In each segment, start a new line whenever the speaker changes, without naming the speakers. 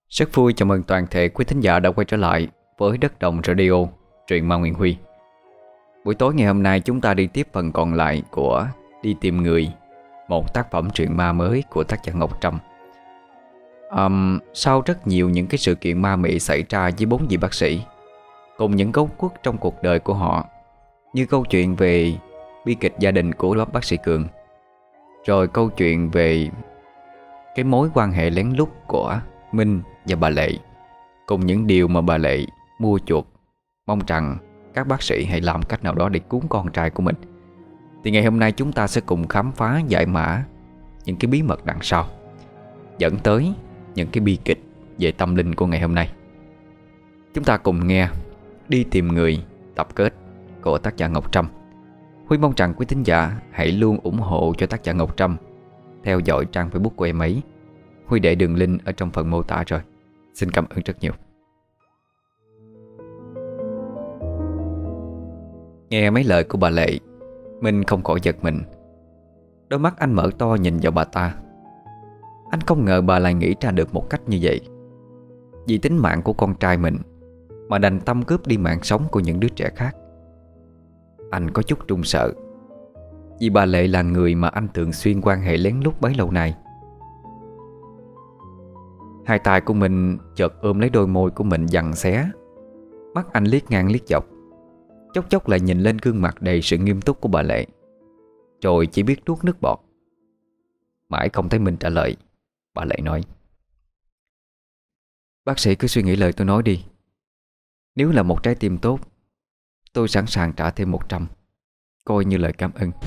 Rất vui chào mừng toàn thể quý thính giả đã quay trở lại với Đất Đồng Radio, truyện ma Nguyễn Huy. Buổi tối ngày hôm nay chúng ta đi tiếp phần còn lại của Đi Tìm Người, một tác phẩm truyện ma mới của tác giả Ngọc Trâm. Sau rất nhiều những cái sự kiện ma mị xảy ra với 4 vị bác sĩ, cùng những góc khuất trong cuộc đời của họ, như câu chuyện về bi kịch gia đình của bác sĩ Cường, rồi câu chuyện về cái mối quan hệ lén lút của Minh và bà Lệ, cùng những điều mà bà Lệ mua chuộc, mong rằng các bác sĩ hãy làm cách nào đó để cứu con trai của mình. Thì ngày hôm nay chúng ta sẽ cùng khám phá giải mã những cái bí mật đằng sau, dẫn tới những cái bi kịch về tâm linh của ngày hôm nay. Chúng ta cùng nghe Đi Tìm Người tập kết của tác giả Ngọc Trâm. Huy mong rằng quý thính giả hãy luôn ủng hộ cho tác giả Ngọc Trâm, theo dõi trang Facebook của em ấy. Huy để đường link ở trong phần mô tả rồi. Xin cảm ơn rất nhiều. Nghe mấy lời của bà Lệ, Minh không khỏi giật mình. Đôi mắt anh mở to nhìn vào bà ta. Anh không ngờ bà lại nghĩ ra được một cách như vậy. Vì tính mạng của con trai mình mà đành tâm cướp đi mạng sống của những đứa trẻ khác. Anh có chút run sợ, vì bà Lệ là người mà anh thường xuyên quan hệ lén lút bấy lâu nay. Hai tay của mình chợt ôm lấy đôi môi của mình giằng xé. Mắt anh liếc ngang liếc dọc, chốc chốc lại nhìn lên gương mặt đầy sự nghiêm túc của bà Lệ, rồi chỉ biết nuốt nước bọt. Mãi không thấy mình trả lời, bà Lệ nói: "Bác sĩ cứ suy nghĩ lời tôi nói đi. Nếu là một trái tim tốt, tôi sẵn sàng trả thêm 100, coi như lời cảm ơn."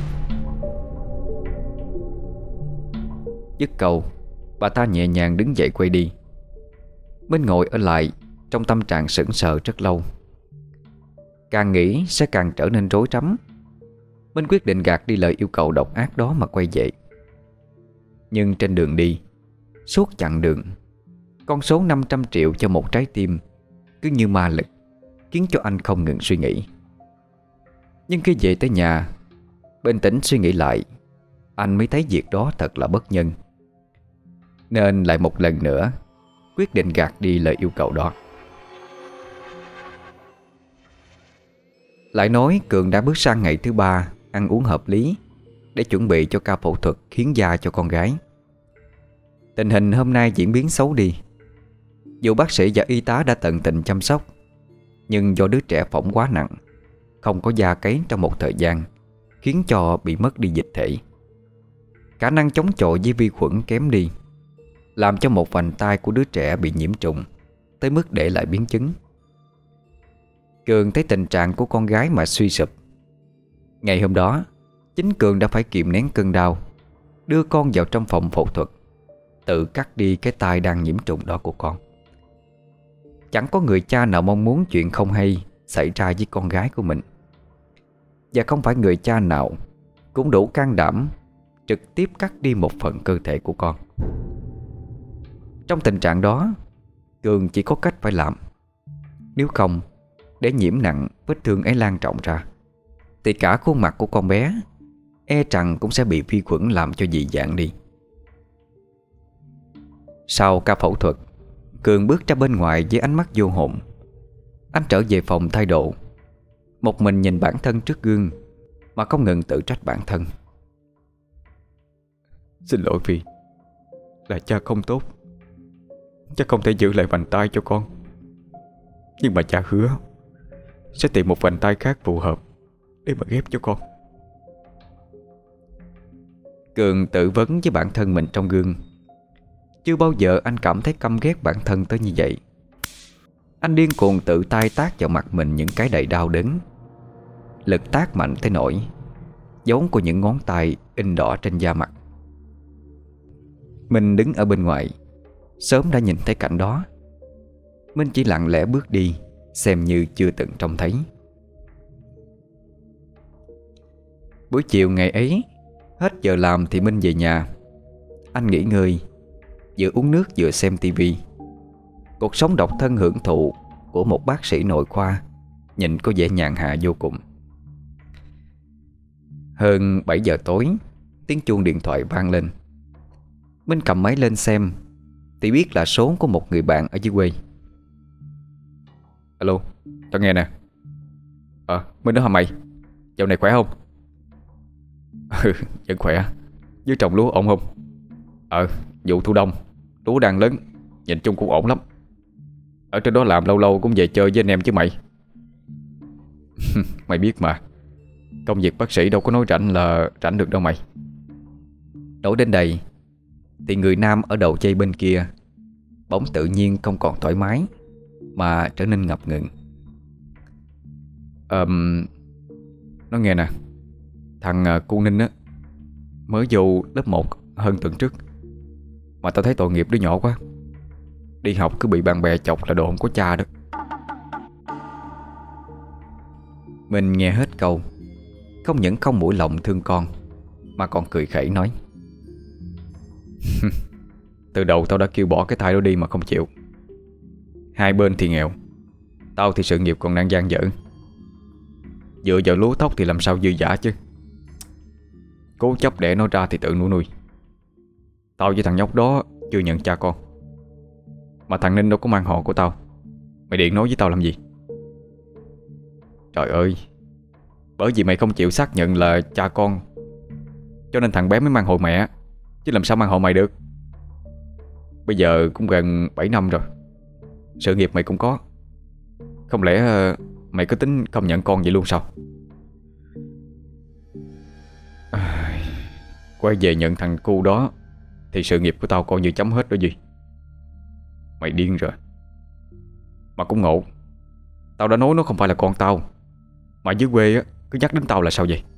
Dứt câu, bà ta nhẹ nhàng đứng dậy quay đi. Minh ngồi ở lại trong tâm trạng sững sờ rất lâu. Càng nghĩ sẽ càng trở nên rối rắm. Minh quyết định gạt đi lời yêu cầu độc ác đó mà quay về. Nhưng trên đường đi, suốt chặng đường, con số 500 triệu cho một trái tim cứ như ma lực, khiến cho anh không ngừng suy nghĩ. Nhưng khi về tới nhà, bình tĩnh suy nghĩ lại, anh mới thấy việc đó thật là bất nhân, nên lại một lần nữa quyết định gạt đi lời yêu cầu đó. Lại nói Cường đã bước sang ngày thứ 3 ăn uống hợp lý để chuẩn bị cho ca phẫu thuật hiến da cho con gái. Tình hình hôm nay diễn biến xấu đi. Dù bác sĩ và y tá đã tận tình chăm sóc, nhưng do đứa trẻ phỏng quá nặng, không có da cấy trong một thời gian, khiến cho bị mất đi dịch thể. Khả năng chống chọi với vi khuẩn kém đi, làm cho một vành tay của đứa trẻ bị nhiễm trùng, tới mức để lại biến chứng. Cường thấy tình trạng của con gái mà suy sụp. Ngày hôm đó, chính Cường đã phải kìm nén cơn đau, đưa con vào trong phòng phẫu thuật, tự cắt đi cái tai đang nhiễm trùng đó của con. Chẳng có người cha nào mong muốn chuyện không hay xảy ra với con gái của mình. Và không phải người cha nào cũng đủ can đảm trực tiếp cắt đi một phần cơ thể của con. Trong tình trạng đó, Cường chỉ có cách phải làm. Nếu không, để nhiễm nặng vết thương ấy lan rộng ra, thì cả khuôn mặt của con bé e rằng cũng sẽ bị vi khuẩn làm cho dị dạng đi. Sau ca phẫu thuật, Cường bước ra bên ngoài với ánh mắt vô hồn. Anh trở về phòng thay đồ, một mình nhìn bản thân trước gương mà không ngừng tự trách bản thân. "Xin lỗi Phi, là cha không tốt. Cha không thể giữ lại vành tay cho con. Nhưng mà cha hứa sẽ tìm một vành tay khác phù hợp để mà ghép cho con." Cường tự vấn với bản thân mình trong gương. Chưa bao giờ anh cảm thấy căm ghét bản thân tới như vậy. Anh điên cuồng tự tay tát vào mặt mình những cái đầy đau đớn. Lực tát mạnh tới nỗi dấu của những ngón tay in đỏ trên da mặt. Minh đứng ở bên ngoài sớm đã nhìn thấy cảnh đó. Minh chỉ lặng lẽ bước đi, xem như chưa từng trông thấy. Buổi chiều ngày ấy, hết giờ làm thì Minh về nhà. Anh nghỉ ngơi, vừa uống nước vừa xem tivi. Cuộc sống độc thân hưởng thụ của một bác sĩ nội khoa nhìn có vẻ nhàn hạ vô cùng. Hơn 7 giờ tối, tiếng chuông điện thoại vang lên. Minh cầm máy lên xem thì biết là số của một người bạn ở dưới quê. Alo, tao nghe nè. Minh đó hả mày? Dạo này khỏe không? Ừ, vẫn khỏe. Dưới trồng lúa ổn không? Vụ thu đông, lúa đang lớn, nhìn chung cũng ổn lắm. Ở trên đó làm lâu lâu cũng về chơi với anh em chứ mày. Mày biết mà, công việc bác sĩ đâu có nói rảnh là rảnh được đâu mày. Nói đến đây thì người nam ở đầu dây bên kia bỗng tự nhiên không còn thoải mái, mà trở nên ngập ngừng. Nó nghe nè, thằng cu Ninh á mới vô lớp 1 hơn tuần trước, mà tao thấy tội nghiệp đứa nhỏ quá. Đi học cứ bị bạn bè chọc là đồ không có cha đó. Mình nghe hết câu, không những không mũi lòng thương con, mà còn cười khẩy nói: Từ đầu tao đã kêu bỏ cái thai đó đi mà không chịu. Hai bên thì nghèo, tao thì sự nghiệp còn đang dang dở. Dựa vào lúa thóc thì làm sao dư dả chứ. Cố chấp đẻ nó ra thì tự nuôi nuôi. Tao với thằng nhóc đó chưa nhận cha con. Mà thằng Ninh đâu có mang họ của tao. Mày điện nói với tao làm gì? Trời ơi, bởi vì mày không chịu xác nhận là cha con, cho nên thằng bé mới mang hội mẹ, chứ làm sao mang hội mày được. Bây giờ cũng gần 7 năm rồi, sự nghiệp mày cũng có. Không lẽ mày có tính không nhận con vậy luôn sao? Quay về nhận thằng cu đó thì sự nghiệp của tao coi như chấm hết đó gì. Mày điên rồi. Mà cũng ngộ, tao đã nói nó không phải là con tao, mà dưới quê á cứ nhắc đến tao là sao vậy?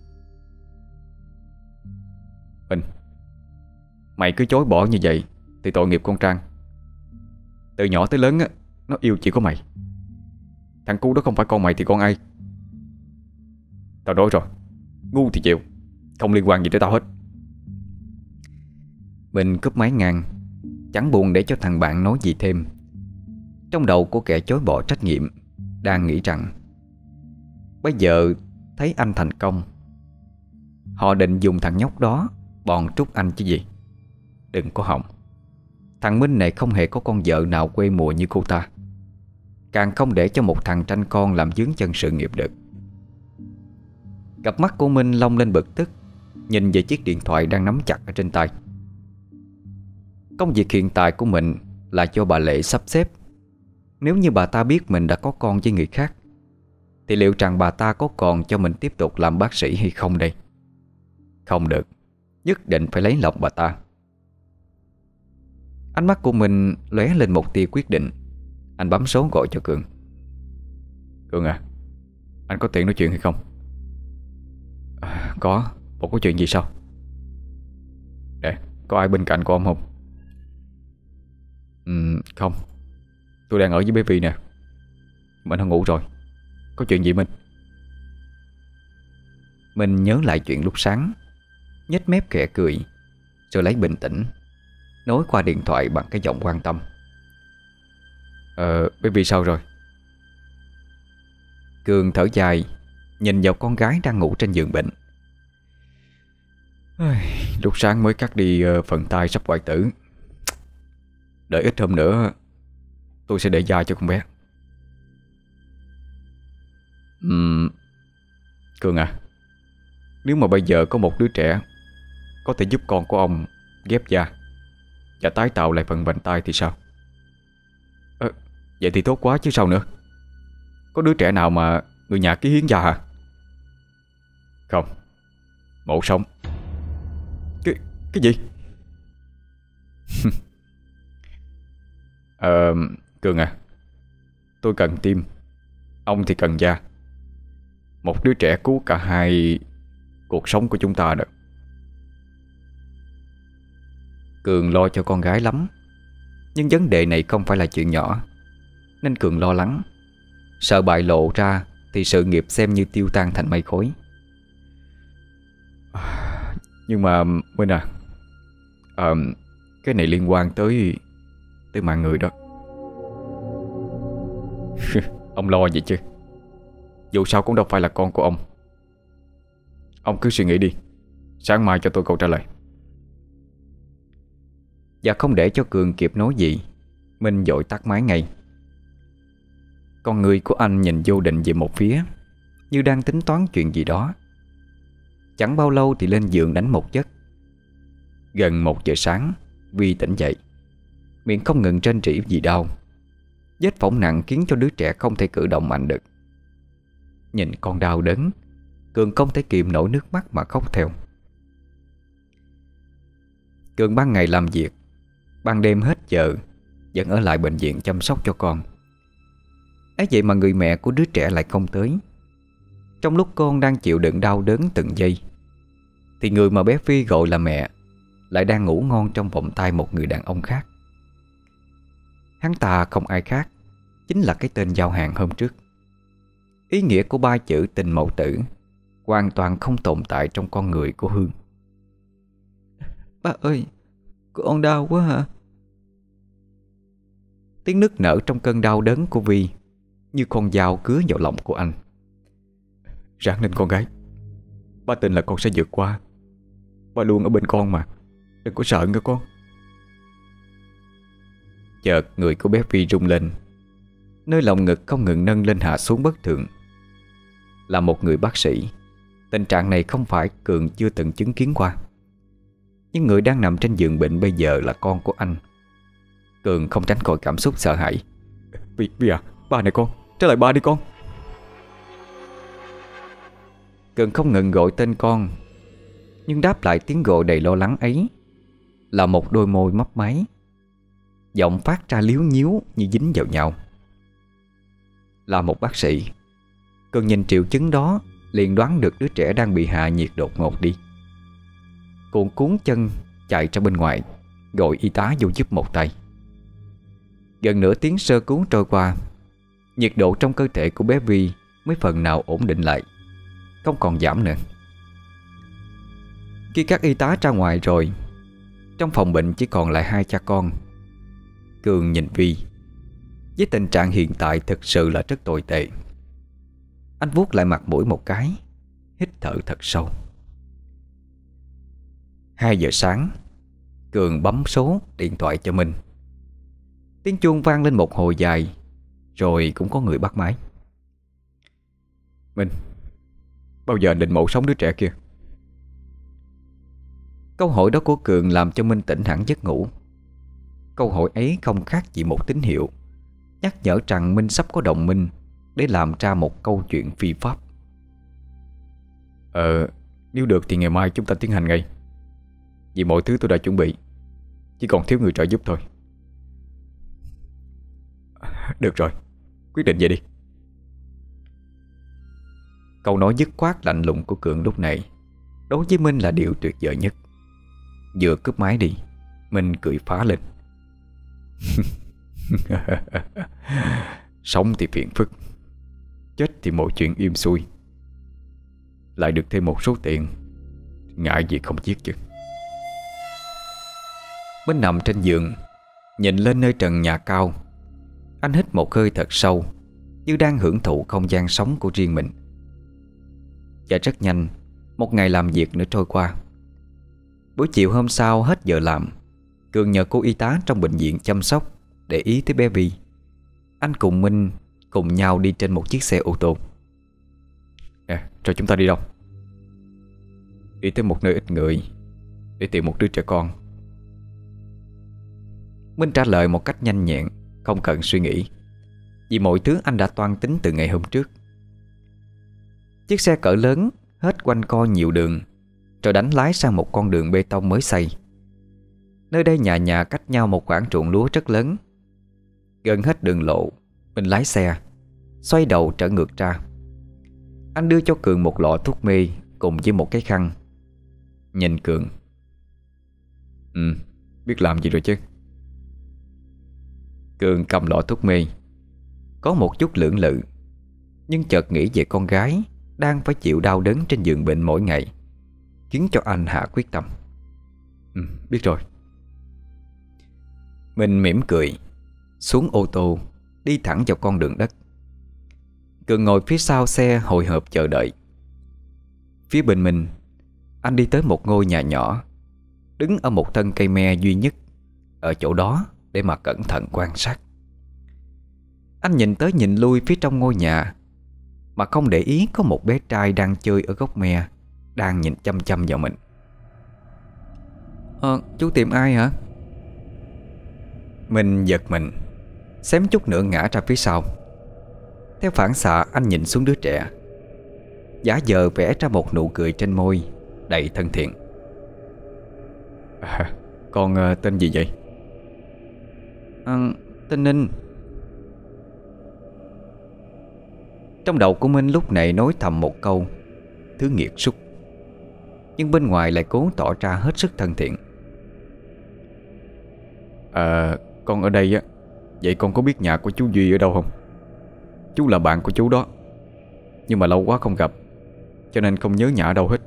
Mày cứ chối bỏ như vậy thì tội nghiệp con Trang. Từ nhỏ tới lớn á, nó yêu chỉ có mày. Thằng cu đó không phải con mày thì con ai? Tao nói rồi, ngu thì chịu, không liên quan gì tới tao hết. Mình cúp máy ngang, chẳng buồn để cho thằng bạn nói gì thêm. Trong đầu của kẻ chối bỏ trách nhiệm đang nghĩ rằng bây giờ thấy anh thành công, họ định dùng thằng nhóc đó bòn trút anh chứ gì. Đừng có hòng. Thằng Minh này không hề có con vợ nào quê mùa như cô ta, càng không để cho một thằng tranh con làm vướng chân sự nghiệp được. Cặp mắt của Minh long lên bực tức, nhìn về chiếc điện thoại đang nắm chặt ở trên tay. Công việc hiện tại của mình là cho bà Lệ sắp xếp. Nếu như bà ta biết mình đã có con với người khác, thì liệu rằng bà ta có còn cho mình tiếp tục làm bác sĩ hay không đây? Không được, nhất định phải lấy lòng bà ta. Ánh mắt của mình lóe lên một tia quyết định. Anh bấm số gọi cho Cường. Cường à, anh có tiện nói chuyện hay không? Có, bộ có chuyện gì sao? Nè, có ai bên cạnh của ông không? Không, tôi đang ở với bé Vi nè. Mình không ngủ rồi. Có chuyện gì Minh? Mình nhớ lại chuyện lúc sáng, nhếch mép khẽ cười, rồi lấy bình tĩnh nói qua điện thoại bằng cái giọng quan tâm. Bé Vi sao rồi? Cường thở dài, nhìn vào con gái đang ngủ trên giường bệnh. Lúc sáng mới cắt đi phần tai sắp hoại tử. Đợi ít hôm nữa tôi sẽ để da cho con bé. Cường à, nếu mà bây giờ có một đứa trẻ có thể giúp con của ông ghép da và tái tạo lại phần vành tai thì sao? Vậy thì tốt quá chứ sao nữa. Có đứa trẻ nào mà người nhà ký hiến da hả? Không, mổ sống. Cái gì? Cường à, tôi cần tim, ông thì cần da. Một đứa trẻ cứu cả hai cuộc sống của chúng ta đó. Cường lo cho con gái lắm, nhưng vấn đề này không phải là chuyện nhỏ, nên Cường lo lắng, sợ bại lộ ra thì sự nghiệp xem như tiêu tan thành mây khói. Nhưng mà Minh à, cái này liên quan tới mạng người đó. Ông lo vậy chứ, dù sao cũng đâu phải là con của ông. Ông cứ suy nghĩ đi, sáng mai cho tôi câu trả lời. Và không để cho Cường kịp nói gì, Minh vội tắt máy ngay. Con người của anh nhìn vô định về một phía, như đang tính toán chuyện gì đó. Chẳng bao lâu thì lên giường đánh một giấc. Gần 1 giờ sáng, Vi tỉnh dậy, miệng không ngừng rên rỉ vì đau. Vết phỏng nặng khiến cho đứa trẻ không thể cử động mạnh được. Nhìn con đau đớn, Cường không thể kìm nổi nước mắt mà khóc theo. Cường ban ngày làm việc, ban đêm hết giờ vẫn ở lại bệnh viện chăm sóc cho con. Ấy vậy mà người mẹ của đứa trẻ lại không tới. Trong lúc con đang chịu đựng đau đớn từng giây, thì người mà bé Phi gọi là mẹ lại đang ngủ ngon trong vòng tay một người đàn ông khác. Hắn ta không ai khác, chính là cái tên giao hàng hôm trước. Ý nghĩa của 3 chữ tình mẫu tử hoàn toàn không tồn tại trong con người của Hương.
Ba ơi, con đau quá hả?
Tiếng nức nở trong cơn đau đớn của Vi như con dao cứa vào lòng của anh.
Ráng lên con gái, ba tin là con sẽ vượt qua. Ba luôn ở bên con mà, đừng có sợ nha con.
Chợt người của bé Vi rung lên, nơi lòng ngực không ngừng nâng lên hạ xuống bất thường. Là một người bác sĩ, tình trạng này không phải Cường chưa từng chứng kiến qua. Nhưng người đang nằm trên giường bệnh bây giờ là con của anh. Cường không tránh khỏi cảm xúc sợ hãi.
Vi à, ba này con, trở lại ba đi con.
Cường không ngừng gọi tên con, nhưng đáp lại tiếng gọi đầy lo lắng ấy là một đôi môi mấp máy, giọng phát ra líu nhíu như dính vào nhau. Là một bác sĩ, Cường nhìn triệu chứng đó liền đoán được đứa trẻ đang bị hạ nhiệt đột ngột đi. Cuộn cuốn chân chạy ra bên ngoài, gọi y tá vô giúp một tay. Gần nửa tiếng sơ cứu trôi qua, nhiệt độ trong cơ thể của bé Vi mới phần nào ổn định lại, không còn giảm nữa. Khi các y tá ra ngoài rồi, trong phòng bệnh chỉ còn lại 2 cha con. Cường nhìn Vi, với tình trạng hiện tại thực sự là rất tồi tệ. Anh vuốt lại mặt mũi một cái, hít thở thật sâu. 2 giờ sáng, Cường bấm số điện thoại cho Minh. Tiếng chuông vang lên một hồi dài, rồi cũng có người bắt máy.
Minh, bao giờ anh định mổ sống đứa trẻ kia?
Câu hỏi đó của Cường làm cho Minh tỉnh hẳn giấc ngủ. Câu hỏi ấy không khác gì một tín hiệu nhắc nhở rằng Minh sắp có đồng minh để làm ra một câu chuyện phi pháp.
Nếu được thì ngày mai chúng ta tiến hành ngay. Vì mọi thứ tôi đã chuẩn bị, chỉ còn thiếu người trợ giúp thôi. Được rồi, quyết định vậy đi.
Câu nói dứt khoát lạnh lùng của Cường lúc này đối với Minh là điều tuyệt vời nhất. Vừa cướp máy đi, Minh cười phá lên.
Sống thì phiền phức, chết thì mọi chuyện im xuôi, lại được thêm một số tiền, ngại gì không giết chứ.
Minh nằm trên giường, nhìn lên nơi trần nhà cao. Anh hít một hơi thật sâu, như đang hưởng thụ không gian sống của riêng mình. Và rất nhanh, một ngày làm việc nữa trôi qua. Buổi chiều hôm sau hết giờ làm, Cường nhờ cô y tá trong bệnh viện chăm sóc để ý tới bé Vi. Anh cùng Minh cùng nhau đi trên một chiếc xe ô tô.
Rồi chúng ta đi đâu? Đi tới một nơi ít người để tìm một đứa trẻ con.
Minh trả lời một cách nhanh nhẹn, không cần suy nghĩ, vì mọi thứ anh đã toan tính từ ngày hôm trước. Chiếc xe cỡ lớn hết quanh co nhiều đường, rồi đánh lái sang một con đường bê tông mới xây. Nơi đây nhà nhà cách nhau một khoảng ruộng lúa rất lớn. Gần hết đường lộ, Minh lái xe, xoay đầu trở ngược ra. Anh đưa cho Cường một lọ thuốc mê cùng với một cái khăn. Nhìn Cường:
biết làm gì rồi chứ.
Cường cầm lọ thuốc mê, có một chút lưỡng lự, nhưng chợt nghĩ về con gái đang phải chịu đau đớn trên giường bệnh mỗi ngày, khiến cho anh hạ quyết tâm.
Biết rồi.
Mình mỉm cười, xuống ô tô, đi thẳng vào con đường đất. Cường ngồi phía sau xe hồi hộp chờ đợi. Phía bên mình, anh đi tới một ngôi nhà nhỏ, đứng ở một thân cây me duy nhất, ở chỗ đó để mà cẩn thận quan sát. Anh nhìn tới nhìn lui phía trong ngôi nhà mà không để ý có một bé trai đang chơi ở góc me, đang nhìn chăm chăm vào mình. Chú tìm ai hả? Mình giật mình, xém chút nữa ngã ra phía sau. Theo phản xạ anh nhìn xuống đứa trẻ, giả vờ vẽ ra một nụ cười trên môi đầy thân thiện. Con tên gì vậy? Tên Ninh. Trong đầu của Minh lúc này nói thầm một câu thứ nghiệt súc, nhưng bên ngoài lại cố tỏ ra hết sức thân thiện. Con ở đây á. Vậy con có biết nhà của chú Duy ở đâu không? Chú là bạn của chú đó, nhưng mà lâu quá không gặp, cho nên không nhớ nhà ở đâu hết.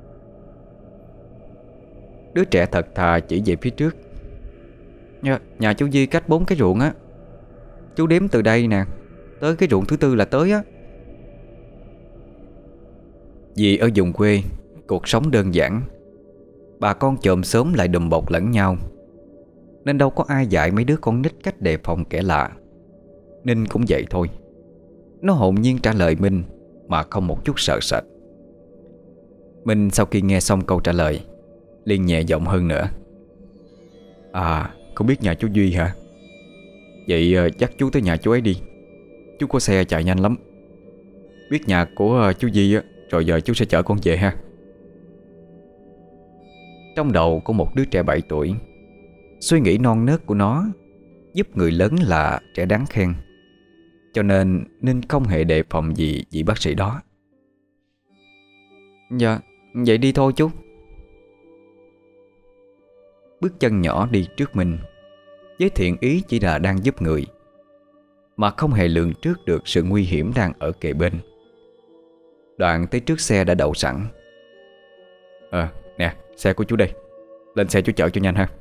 Đứa trẻ thật thà chỉ về phía trước. Nhà chú Duy cách 4 cái ruộng á. Chú đếm từ đây nè, tới cái ruộng thứ tư là tới á. Vì ở vùng quê, cuộc sống đơn giản, bà con chòm xóm lại đùm bọc lẫn nhau, nên đâu có ai dạy mấy đứa con nít cách đề phòng kẻ lạ. Ninh cũng vậy thôi. Nó hồn nhiên trả lời Minh mà không một chút sợ sệt. Minh sau khi nghe xong câu trả lời liền nhẹ giọng hơn nữa. Không biết nhà chú Duy hả? Vậy dắt chú tới nhà chú ấy đi. Chú có xe chạy nhanh lắm. Biết nhà của chú Duy á, rồi giờ chú sẽ chở con về ha. Trong đầu của một đứa trẻ 7 tuổi, suy nghĩ non nớt của nó giúp người lớn là trẻ đáng khen, cho nên Ninh không hề đề phòng gì vị bác sĩ đó. Dạ, vậy đi thôi chú. Bước chân nhỏ đi trước mình, với thiện ý chỉ là đang giúp người, mà không hề lường trước được sự nguy hiểm đang ở kề bên. Đoạn tới trước xe đã đậu sẵn. Nè, xe của chú đây. Lên xe chú chở cho nhanh ha.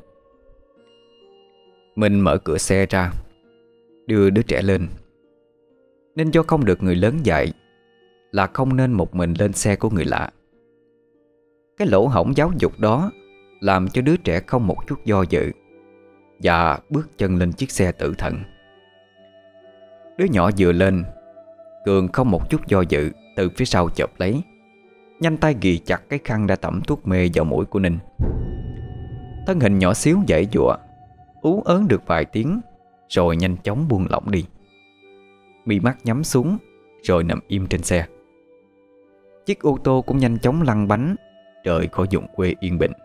Mình mở cửa xe ra, đưa đứa trẻ lên. Nên do không được người lớn dạy là không nên một mình lên xe của người lạ. Cái lỗ hổng giáo dục đó làm cho đứa trẻ không một chút do dự và bước chân lên chiếc xe tử thần. Đứa nhỏ vừa lên, Cường không một chút do dự từ phía sau chộp lấy, nhanh tay ghì chặt cái khăn đã tẩm thuốc mê vào mũi của Ninh. Thân hình nhỏ xíu giãy giụa, ú ớn được vài tiếng rồi nhanh chóng buông lỏng đi. Mi mắt nhắm xuống rồi nằm im trên xe. Chiếc ô tô cũng nhanh chóng lăn bánh rời khỏi vùng quê yên bình.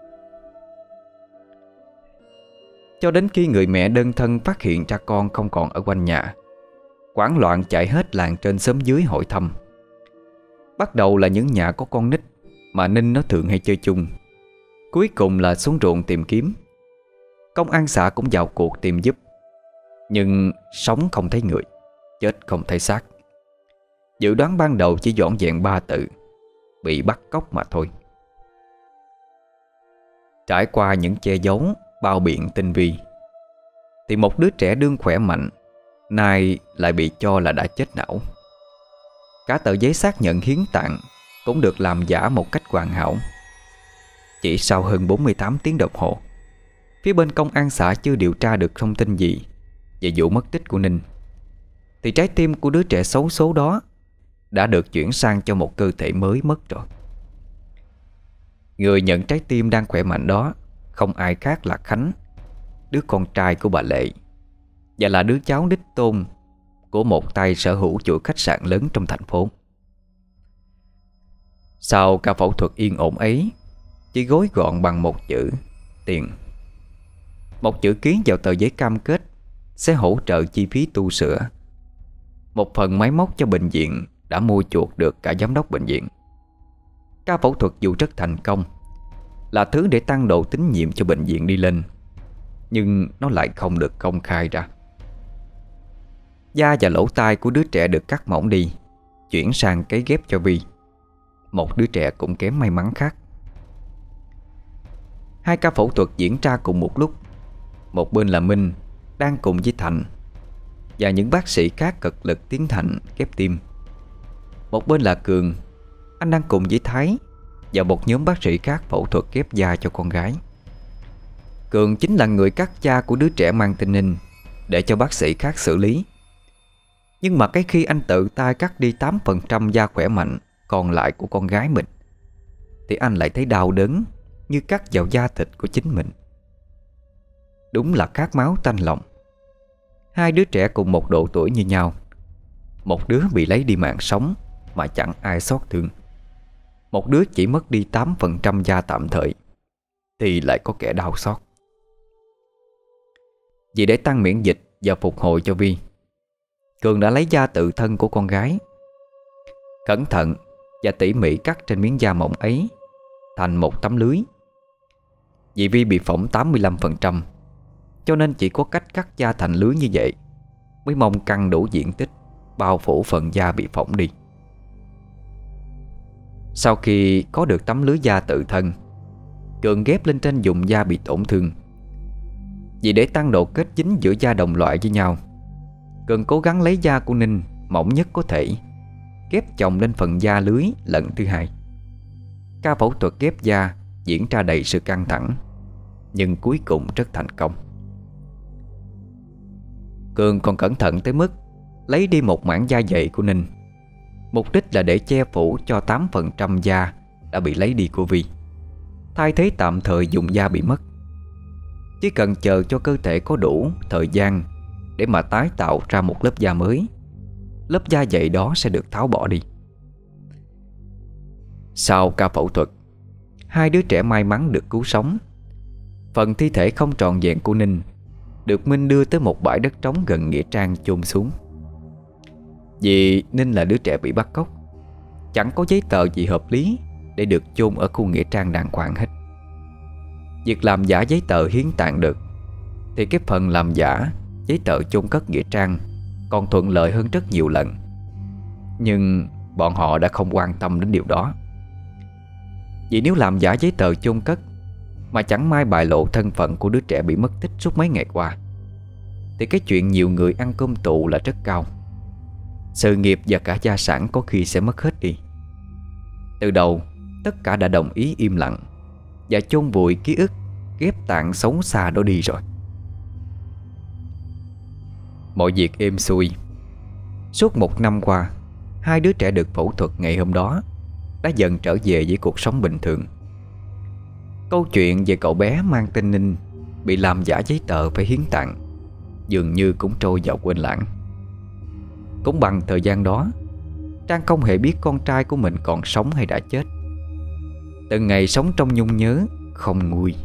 Cho đến khi người mẹ đơn thân phát hiện ra con không còn ở quanh nhà, hoảng loạn chạy hết làng trên xóm dưới hỏi thăm. Bắt đầu là những nhà có con nít mà Ninh nó thường hay chơi chung, cuối cùng là xuống ruộng tìm kiếm. Công an xã cũng vào cuộc tìm giúp, nhưng sống không thấy người, chết không thấy xác. Dự đoán ban đầu chỉ vỏn vẹn 3 từ: bị bắt cóc mà thôi. Trải qua những che giấu, bao biện tinh vi, thì một đứa trẻ đương khỏe mạnh nay lại bị cho là đã chết não. Cả tờ giấy xác nhận hiến tạng cũng được làm giả một cách hoàn hảo. Chỉ sau hơn 48 tiếng đồng hồ, phía bên công an xã chưa điều tra được thông tin gì về vụ mất tích của Ninh, thì trái tim của đứa trẻ xấu số đó đã được chuyển sang cho một cơ thể mới mất rồi. Người nhận trái tim đang khỏe mạnh đó không ai khác là Khánh, đứa con trai của bà Lệ, và là đứa cháu đích tôn của một tay sở hữu chuỗi khách sạn lớn trong thành phố. Sau ca phẫu thuật yên ổn ấy, chỉ gói gọn bằng một chữ: tiền. Một chữ ký vào tờ giấy cam kết sẽ hỗ trợ chi phí tu sửa, một phần máy móc cho bệnh viện đã mua chuộc được cả giám đốc bệnh viện. Ca phẫu thuật dù rất thành công, là thứ để tăng độ tín nhiệm cho bệnh viện đi lên, nhưng nó lại không được công khai ra. Da và lỗ tai của đứa trẻ được cắt mỏng đi, chuyển sang cấy ghép cho Vi, một đứa trẻ cũng kém may mắn khác. Hai ca phẫu thuật diễn ra cùng một lúc. Một bên là Minh đang cùng với Thành và những bác sĩ khác cực lực tiến hành ghép tim. Một bên là Cường, anh đang cùng với Thái và một nhóm bác sĩ khác phẫu thuật ghép da cho con gái. Cường chính là người cắt da của đứa trẻ mang tên Ninh để cho bác sĩ khác xử lý. Nhưng mà cái khi anh tự tay cắt đi 8% da khỏe mạnh còn lại của con gái mình, thì anh lại thấy đau đớn như cắt vào da thịt của chính mình. Đúng là khát máu tanh lòng. Hai đứa trẻ cùng một độ tuổi như nhau. Một đứa bị lấy đi mạng sống mà chẳng ai xót thương. Một đứa chỉ mất đi 8% da tạm thời thì lại có kẻ đau xót. Vì để tăng miễn dịch và phục hồi cho Vi, Cường đã lấy da tự thân của con gái, cẩn thận và tỉ mỉ cắt trên miếng da mỏng ấy thành một tấm lưới. Vì Vi bị phỏng 85%, cho nên chỉ có cách cắt da thành lưới như vậy mới mong căng đủ diện tích bao phủ phần da bị phỏng đi. Sau khi có được tấm lưới da tự thân, Cường ghép lên trên vùng da bị tổn thương. Vì để tăng độ kết dính giữa da đồng loại với nhau, Cường cố gắng lấy da của Ninh mỏng nhất có thể, ghép chồng lên phần da lưới lần thứ hai. Ca phẫu thuật ghép da diễn ra đầy sự căng thẳng, nhưng cuối cùng rất thành công. Cường còn cẩn thận tới mức lấy đi một mảng da dày của Ninh, mục đích là để che phủ cho 8% da đã bị lấy đi của Vi, thay thế tạm thời dùng da bị mất. Chỉ cần chờ cho cơ thể có đủ thời gian để mà tái tạo ra một lớp da mới, lớp da dày đó sẽ được tháo bỏ đi. Sau ca phẫu thuật, hai đứa trẻ may mắn được cứu sống. Phần thi thể không trọn vẹn của Ninh được Minh đưa tới một bãi đất trống gần nghĩa trang chôn xuống. Vì Ninh là đứa trẻ bị bắt cóc, chẳng có giấy tờ gì hợp lý để được chôn ở khu nghĩa trang đàng hoàng hết. Việc làm giả giấy tờ hiến tạng được, thì cái phần làm giả giấy tờ chôn cất nghĩa trang còn thuận lợi hơn rất nhiều lần. Nhưng bọn họ đã không quan tâm đến điều đó. Vì nếu làm giả giấy tờ chôn cất mà chẳng may bại lộ thân phận của đứa trẻ bị mất tích suốt mấy ngày qua, thì cái chuyện nhiều người ăn cơm tụ là rất cao. Sự nghiệp và cả gia sản có khi sẽ mất hết đi. Từ đầu tất cả đã đồng ý im lặng và chôn vùi ký ức ghép tạng xấu xa đó đi rồi. Mọi việc êm xuôi. Suốt 1 năm qua, hai đứa trẻ được phẫu thuật ngày hôm đó đã dần trở về với cuộc sống bình thường. Câu chuyện về cậu bé mang tên Ninh bị làm giả giấy tờ phải hiến tạng dường như cũng trôi vào quên lãng. Cũng bằng thời gian đó, Trang không hề biết con trai của mình còn sống hay đã chết. Từng ngày sống trong nhung nhớ không nguôi.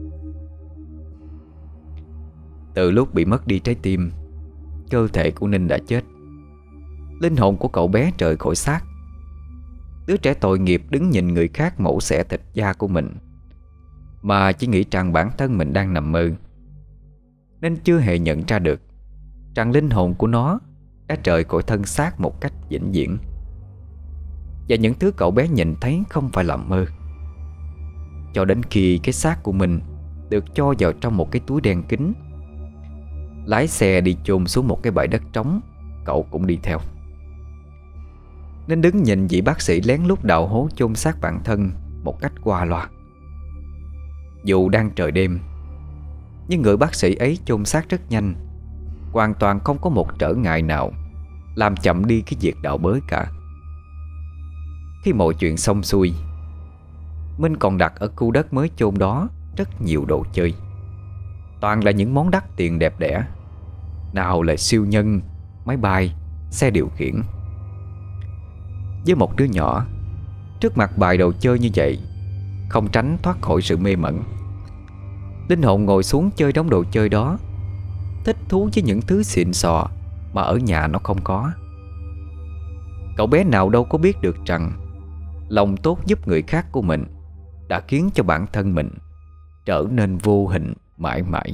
Từ lúc bị mất đi trái tim, cơ thể của Ninh đã chết. Linh hồn của cậu bé rời khỏi xác. Đứa trẻ tội nghiệp đứng nhìn người khác mổ xẻ thịt da của mình, mà chỉ nghĩ rằng bản thân mình đang nằm mơ, nên chưa hề nhận ra được rằng linh hồn của nó đã rời khỏi thân xác một cách vĩnh viễn. Và những thứ cậu bé nhìn thấy không phải là mơ. Cho đến khi cái xác của mình được cho vào trong một cái túi đen kín, lái xe đi chôn xuống một cái bãi đất trống, cậu cũng đi theo. Nên đứng nhìn vị bác sĩ lén lút đào hố chôn xác bản thân một cách qua loa. Dù đang trời đêm, nhưng người bác sĩ ấy chôn xác rất nhanh, hoàn toàn không có một trở ngại nào làm chậm đi cái việc đào bới cả. Khi mọi chuyện xong xuôi, Minh còn đặt ở khu đất mới chôn đó rất nhiều đồ chơi. Toàn là những món đắt tiền đẹp đẽ, nào là siêu nhân, máy bay, xe điều khiển. Với một đứa nhỏ, trước mặt bài đồ chơi như vậy, không tránh thoát khỏi sự mê mẩn. Linh hồn ngồi xuống chơi đống đồ chơi đó, thích thú với những thứ xịn sò mà ở nhà nó không có. Cậu bé nào đâu có biết được rằng lòng tốt giúp người khác của mình đã khiến cho bản thân mình trở nên vô hình mãi mãi.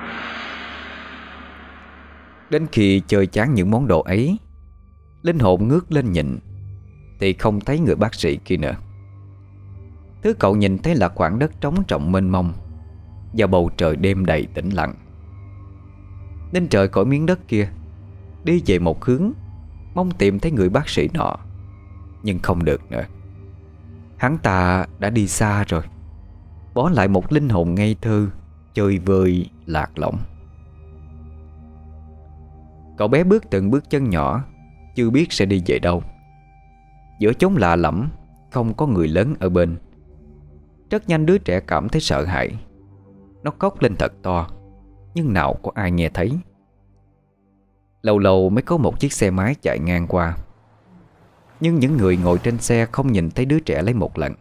Đến khi chơi chán những món đồ ấy, linh hồn ngước lên nhìn thì không thấy người bác sĩ kia nữa. Thứ cậu nhìn thấy là khoảng đất trống rộng mênh mông và bầu trời đêm đầy tĩnh lặng. Nên trời khỏi miếng đất kia, đi về một hướng, mong tìm thấy người bác sĩ nọ. Nhưng không được nữa. Hắn ta đã đi xa rồi, bỏ lại một linh hồn ngây thơ chơi vơi lạc lõng. Cậu bé bước từng bước chân nhỏ, chưa biết sẽ đi về đâu. Giữa chốn lạ lẫm, không có người lớn ở bên. Rất nhanh đứa trẻ cảm thấy sợ hãi. Nó khóc lên thật to, nhưng nào có ai nghe thấy. Lâu lâu mới có một chiếc xe máy chạy ngang qua, nhưng những người ngồi trên xe không nhìn thấy đứa trẻ lấy một lần.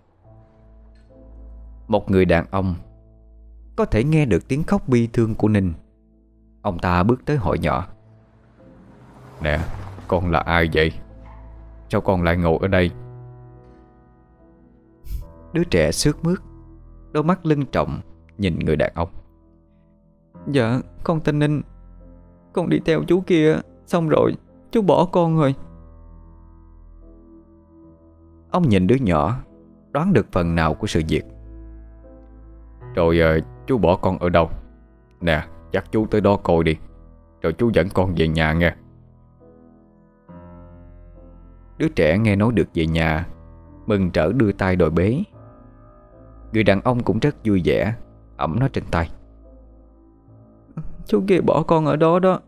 Một người đàn ông có thể nghe được tiếng khóc bi thương của Ninh. Ông ta bước tới hỏi nhỏ:
Nè, con là ai vậy? Sao con lại ngồi ở đây?
Đứa trẻ sướt mướt, đôi mắt lưng trọng nhìn người đàn ông. Dạ, con tên Ninh. Con đi theo chú kia, xong rồi chú bỏ con rồi. Ông nhìn đứa nhỏ, đoán được phần nào của sự việc.
Rồi chú bỏ con ở đâu? Nè, dắt chú tới đó coi đi, rồi chú dẫn con về nhà nghe.
Đứa trẻ nghe nói được về nhà, mừng rỡ đưa tay đòi bế. Người đàn ông cũng rất vui vẻ, ẵm nó trên tay. Chú kia bỏ con ở đó đó.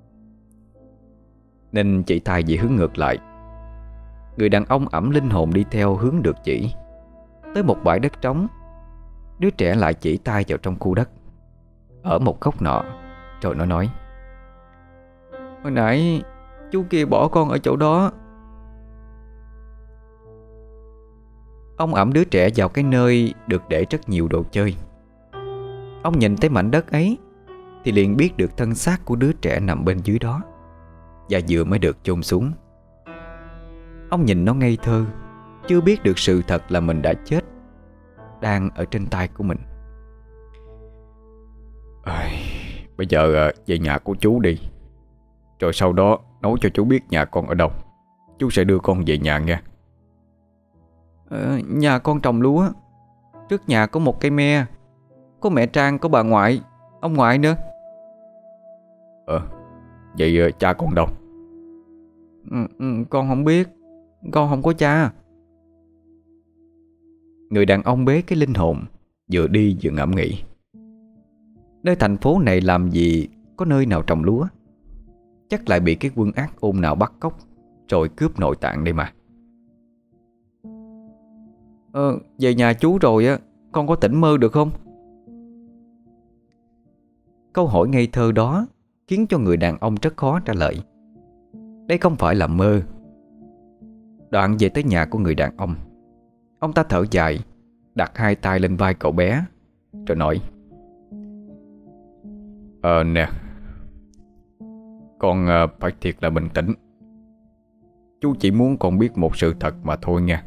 Nên chỉ tay về hướng ngược lại. Người đàn ông ẵm linh hồn đi theo hướng được chỉ. Tới một bãi đất trống, đứa trẻ lại chỉ tay vào trong khu đất ở một góc nọ, rồi nó nói: Hồi nãy chú kia bỏ con ở chỗ đó. Ông ẵm đứa trẻ vào cái nơi được để rất nhiều đồ chơi. Ông nhìn thấy mảnh đất ấy thì liền biết được thân xác của đứa trẻ nằm bên dưới đó, và vừa mới được chôn xuống. Ông nhìn nó ngây thơ, chưa biết được sự thật là mình đã chết, đang ở trên tay của mình.
Bây giờ về nhà của chú đi, rồi sau đó nói cho chú biết nhà con ở đâu. Chú sẽ đưa con về nhà nghe.
Nhà con trồng lúa. Trước nhà có một cây me, có mẹ Trang, có bà ngoại, ông ngoại nữa.
Vậy cha con đâu?
Con không biết. Con không có cha. Người đàn ông bế cái linh hồn, vừa đi vừa ngẫm nghĩ. Nơi thành phố này làm gì có nơi nào trồng lúa. Chắc lại bị cái quân ác ôn nào bắt cóc, rồi cướp nội tạng đây mà. Về nhà chú rồi á, con có tỉnh mơ được không? Câu hỏi ngây thơ đó khiến cho người đàn ông rất khó trả lời. Đây không phải là mơ. Đoạn về tới nhà của người đàn ông ta thở dài, đặt hai tay lên vai cậu bé, rồi nói:
Nè, con phải thiệt là bình tĩnh. Chú chỉ muốn con biết một sự thật mà thôi nha.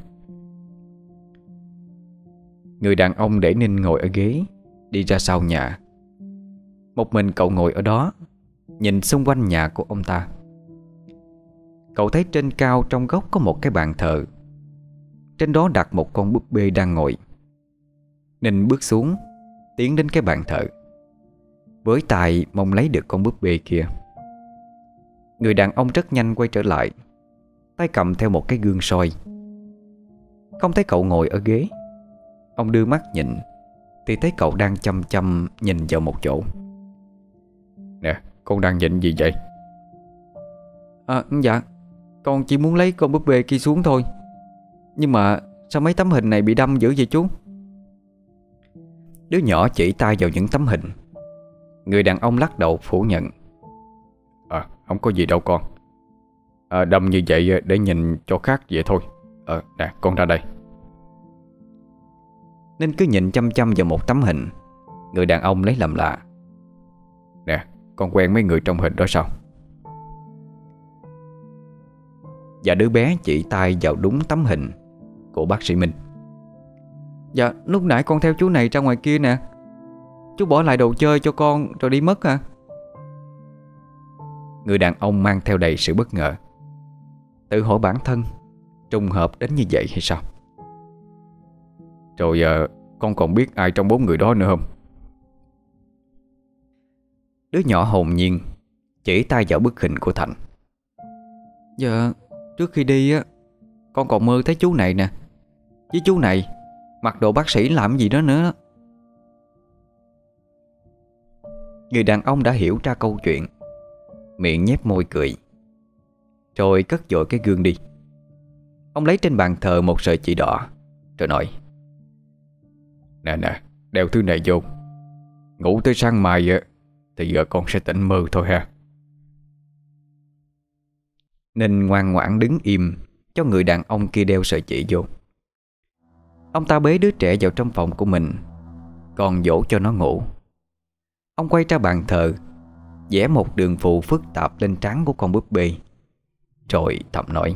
Người đàn ông để Ninh ngồi ở ghế, đi ra sau nhà. Một mình cậu ngồi ở đó, nhìn xung quanh nhà của ông ta. Cậu thấy trên cao trong góc có một cái bàn thờ. Trên đó đặt một con búp bê đang ngồi. Ninh bước xuống, tiến đến cái bàn thờ, với tay mong lấy được con búp bê kia. Người đàn ông rất nhanh quay trở lại, tay cầm theo một cái gương soi. Không thấy cậu ngồi ở ghế. Ông đưa mắt nhìn thì thấy cậu đang chăm chăm nhìn vào một chỗ.
Nè, con đang nhìn gì vậy?
Dạ, con chỉ muốn lấy con búp bê kia xuống thôi. Nhưng mà sao mấy tấm hình này bị đâm dữ vậy chú? Đứa nhỏ chỉ tay vào những tấm hình. Người đàn ông lắc đầu phủ nhận:
Không có gì đâu con. Đâm như vậy để nhìn cho khác vậy thôi. Nè, con ra đây.
Nên cứ nhìn chăm chăm vào một tấm hình. Người đàn ông lấy làm lạ:
Nè, con quen mấy người trong hình đó sao?
Và đứa bé chỉ tay vào đúng tấm hình của bác sĩ Minh. Dạ, lúc nãy con theo chú này ra ngoài kia nè. Chú bỏ lại đồ chơi cho con rồi đi mất à? Người đàn ông mang theo đầy sự bất ngờ, tự hỏi bản thân trùng hợp đến như vậy hay sao.
Rồi con còn biết ai trong 4 người đó nữa không?
Đứa nhỏ hồn nhiên chỉ tay vào bức hình của Thành. Dạ, trước khi đi á, con còn mơ thấy chú này nè. Với chú này mặc đồ bác sĩ làm gì đó nữa. người đàn ông đã hiểu ra câu chuyện, miệng nhếch môi cười, rồi cất dội cái gương đi. Ông lấy trên bàn thờ một sợi chỉ đỏ, rồi nói: Nè nè, đeo thứ này vô, ngủ tới sáng mai thì giờ con sẽ tỉnh mơ thôi ha. Ninh ngoan ngoãn đứng im cho người đàn ông kia đeo sợi chỉ vô. Ông ta bế đứa trẻ vào trong phòng của mình, còn dỗ cho nó ngủ. Ông quay ra bàn thờ, vẽ một đường phù phức tạp lên trán của con búp bê, rồi thầm nói: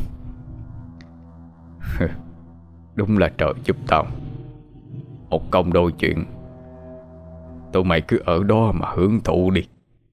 Đúng là trời giúp tao, một công đôi chuyện. Tụi mày cứ ở đó mà hưởng thụ đi.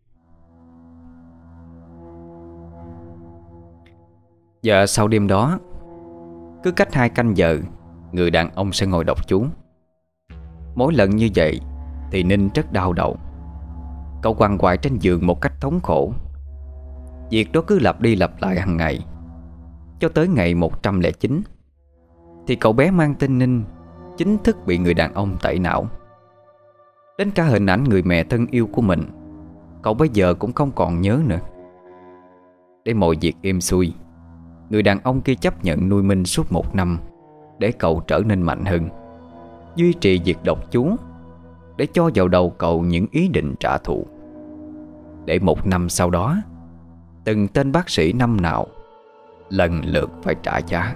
Và sau đêm đó, cứ cách 2 canh giờ, người đàn ông sẽ ngồi đọc chú. Mỗi lần như vậy thì Ninh rất đau đầu. Cậu quằn quại trên giường một cách thống khổ. Việc đó cứ lặp đi lặp lại hàng ngày, cho tới ngày 109 thì cậu bé mang tên Ninh chính thức bị người đàn ông tẩy não. Đến cả hình ảnh người mẹ thân yêu của mình, cậu bây giờ cũng không còn nhớ nữa. Để mọi việc êm xuôi, người đàn ông kia chấp nhận nuôi Minh suốt 1 năm, để cậu trở nên mạnh hơn, duy trì việc đọc chú, để cho vào đầu cậu những ý định trả thù. Để 1 năm sau đó, từng tên bác sĩ năm nào lần lượt phải trả giá.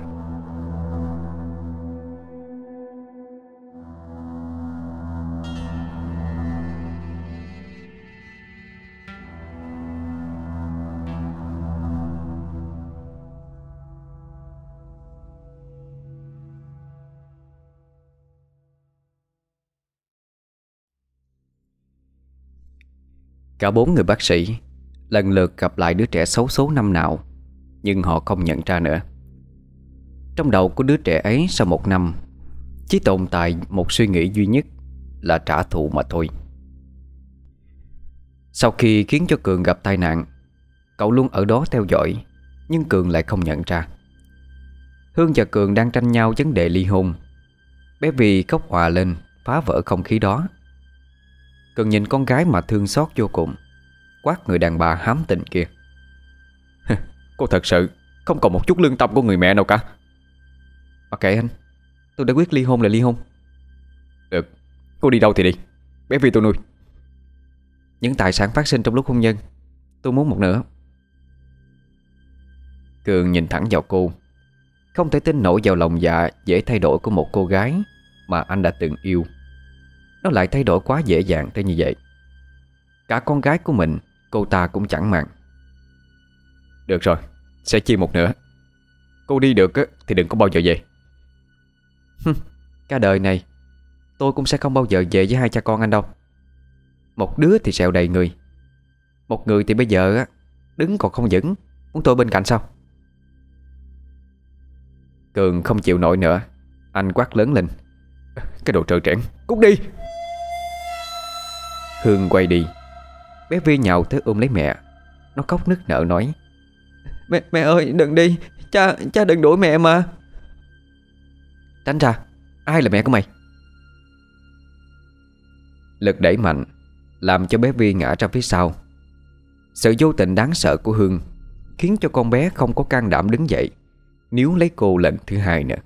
Cả 4 người bác sĩ lần lượt gặp lại đứa trẻ xấu số năm nào, nhưng họ không nhận ra nữa. Trong đầu của đứa trẻ ấy sau 1 năm chỉ tồn tại một suy nghĩ duy nhất là trả thù mà thôi. Sau khi khiến cho Cường gặp tai nạn, cậu luôn ở đó theo dõi, nhưng Cường lại không nhận ra. Hương và Cường đang tranh nhau vấn đề ly hôn. Bé Vy khóc òa lên, phá vỡ không khí đó. Cường nhìn con gái mà thương xót vô cùng, quát người đàn bà hám tình kia: Cô thật sự không còn một chút lương tâm của người mẹ nào cả. Mặc kệ anh, tôi đã quyết ly hôn là ly hôn. Được, cô đi đâu thì đi, bé Vy tôi nuôi. Những tài sản phát sinh trong lúc hôn nhân tôi muốn một nửa. Cường nhìn thẳng vào cô, không thể tin nổi vào lòng dạ dễ thay đổi của một cô gái mà anh đã từng yêu. Nó lại thay đổi quá dễ dàng tới như vậy. Cả con gái của mình cô ta cũng chẳng màng. Được rồi, sẽ chia một nửa. Cô đi được thì đừng có bao giờ về. Cả đời này tôi cũng sẽ không bao giờ về với 2 cha con anh đâu. Một đứa thì sẹo đầy người, một người thì bây giờ đứng còn không vững, muốn tôi bên cạnh sao? Cường không chịu nổi nữa, anh quát lớn lên: Cái đồ trơ trẽn, cút đi! Hương quay đi. Bé Vy nhào tới ôm lấy mẹ. Nó khóc nức nở nói: Mẹ ơi đừng đi, cha đừng đuổi mẹ mà. Tránh ra, ai là mẹ của mày? Lực đẩy mạnh làm cho bé Vy ngã ra phía sau. Sự vô tình đáng sợ của Hương khiến cho con bé không có can đảm đứng dậy níu lấy cô lần thứ 2 nữa.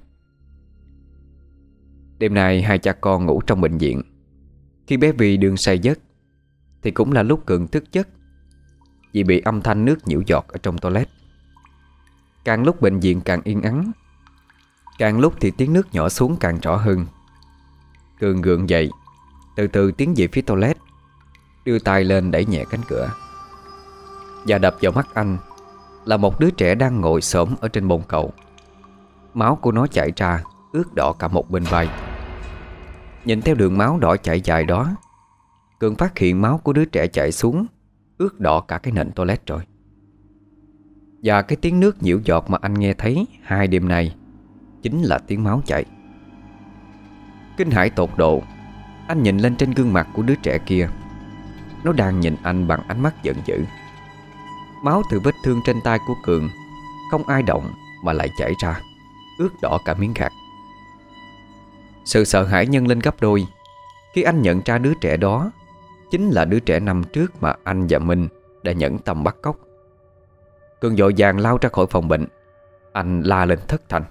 Đêm nay 2 cha con ngủ trong bệnh viện. Khi bé Vy đương say giấc thì cũng là lúc Cường thức giấc, vì bị âm thanh nước nhiễu giọt ở trong toilet. Càng lúc bệnh viện càng yên ắng, càng lúc thì tiếng nước nhỏ xuống càng rõ hơn. Cường gượng dậy, từ từ tiến về phía toilet, đưa tay lên đẩy nhẹ cánh cửa. Và đập vào mắt anh là một đứa trẻ đang ngồi xổm ở trên bồn cầu. Máu của nó chảy ra ướt đỏ cả một bên vai. Nhìn theo đường máu đỏ chảy dài đó, Cường phát hiện máu của đứa trẻ chảy xuống ướt đỏ cả cái nền toilet rồi. Và cái tiếng nước nhiễu giọt mà anh nghe thấy 2 đêm nay chính là tiếng máu chảy. Kinh hãi tột độ, anh nhìn lên trên gương mặt của đứa trẻ kia. Nó đang nhìn anh bằng ánh mắt giận dữ. Máu từ vết thương trên tay của Cường không ai động mà lại chảy ra, ướt đỏ cả miếng gạt. Sự sợ hãi nhân lên gấp đôi khi anh nhận ra đứa trẻ đó chính là đứa trẻ năm trước mà anh và Minh đã nhẫn tâm bắt cóc. Cường vội vàng lao ra khỏi phòng bệnh. Anh la lên thất thanh,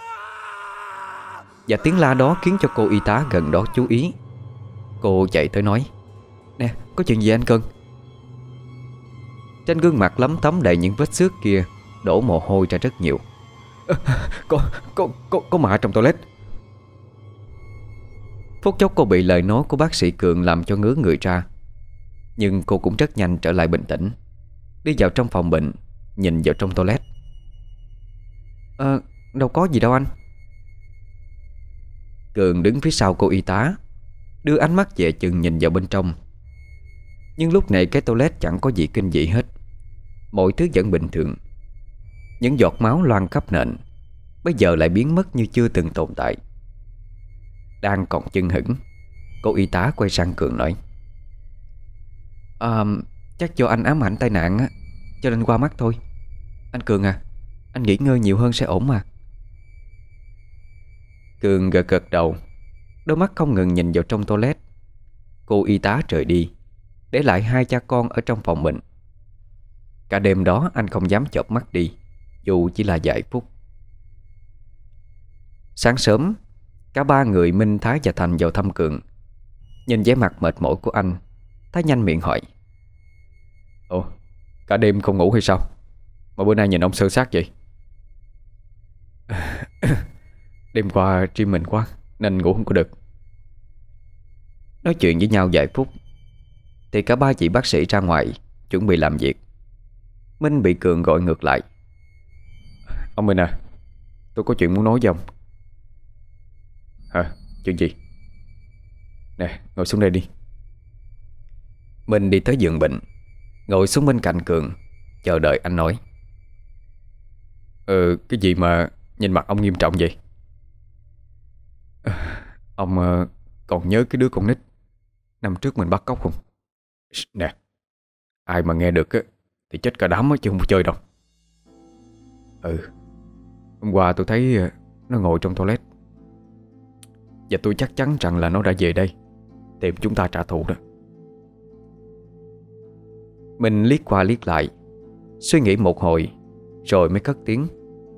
và tiếng la đó khiến cho cô y tá gần đó chú ý. Cô chạy tới nói: "Nè, có chuyện gì anh Cường?" Trên gương mặt lấm tấm đầy những vết xước kia đổ mồ hôi ra rất nhiều. Có ma trong toilet." Phút chốc cô bị lời nói của bác sĩ Cường làm cho ngứa người ra. Nhưng cô cũng rất nhanh trở lại bình tĩnh, đi vào trong phòng bệnh, nhìn vào trong toilet. Đâu có gì đâu anh." Cường đứng phía sau cô y tá, đưa ánh mắt dè chừng nhìn vào bên trong. Nhưng lúc này cái toilet chẳng có gì kinh dị hết. Mọi thứ vẫn bình thường. Những giọt máu loang khắp nền bây giờ lại biến mất như chưa từng tồn tại. Đang còn chưng hửng, cô y tá quay sang Cường nói: Chắc do anh ám ảnh tai nạn á, cho nên qua mắt thôi. Anh Cường à, anh nghỉ ngơi nhiều hơn sẽ ổn mà. Cường gật gật đầu, đôi mắt không ngừng nhìn vào trong toilet. Cô y tá rời đi, để lại hai cha con ở trong phòng bệnh. Cả đêm đó anh không dám chợp mắt đi, dù chỉ là vài phút. Sáng sớm, cả ba người Minh, Thái và Thành vào thăm Cường. Nhìn vẻ mặt mệt mỏi của anh, Thái nhanh miệng hỏi: "Ồ, cả đêm không ngủ hay sao? Mà bữa nay nhìn ông sơ sát vậy?" "Đêm qua dream mình quá nên ngủ không có được." Nói chuyện với nhau vài phút thì cả ba chị bác sĩ ra ngoài chuẩn bị làm việc. Minh bị Cường gọi ngược lại: "Ông Minh à, tôi có chuyện muốn nói với ông." "Hả? Chuyện gì?" "Nè, ngồi xuống đây đi." Minh đi tới giường bệnh, ngồi xuống bên cạnh Cường, chờ đợi anh nói. Cái gì mà nhìn mặt ông nghiêm trọng vậy?" "Ông còn nhớ cái đứa con nít năm trước mình bắt cóc không?" "Nè, ai mà nghe được á thì chết cả đám á chứ không chơi đâu." Hôm qua tôi thấy nó ngồi trong toilet, và tôi chắc chắn rằng là nó đã về đây tìm chúng ta trả thù đó." Mình liếc qua liếc lại, suy nghĩ một hồi rồi mới cất tiếng: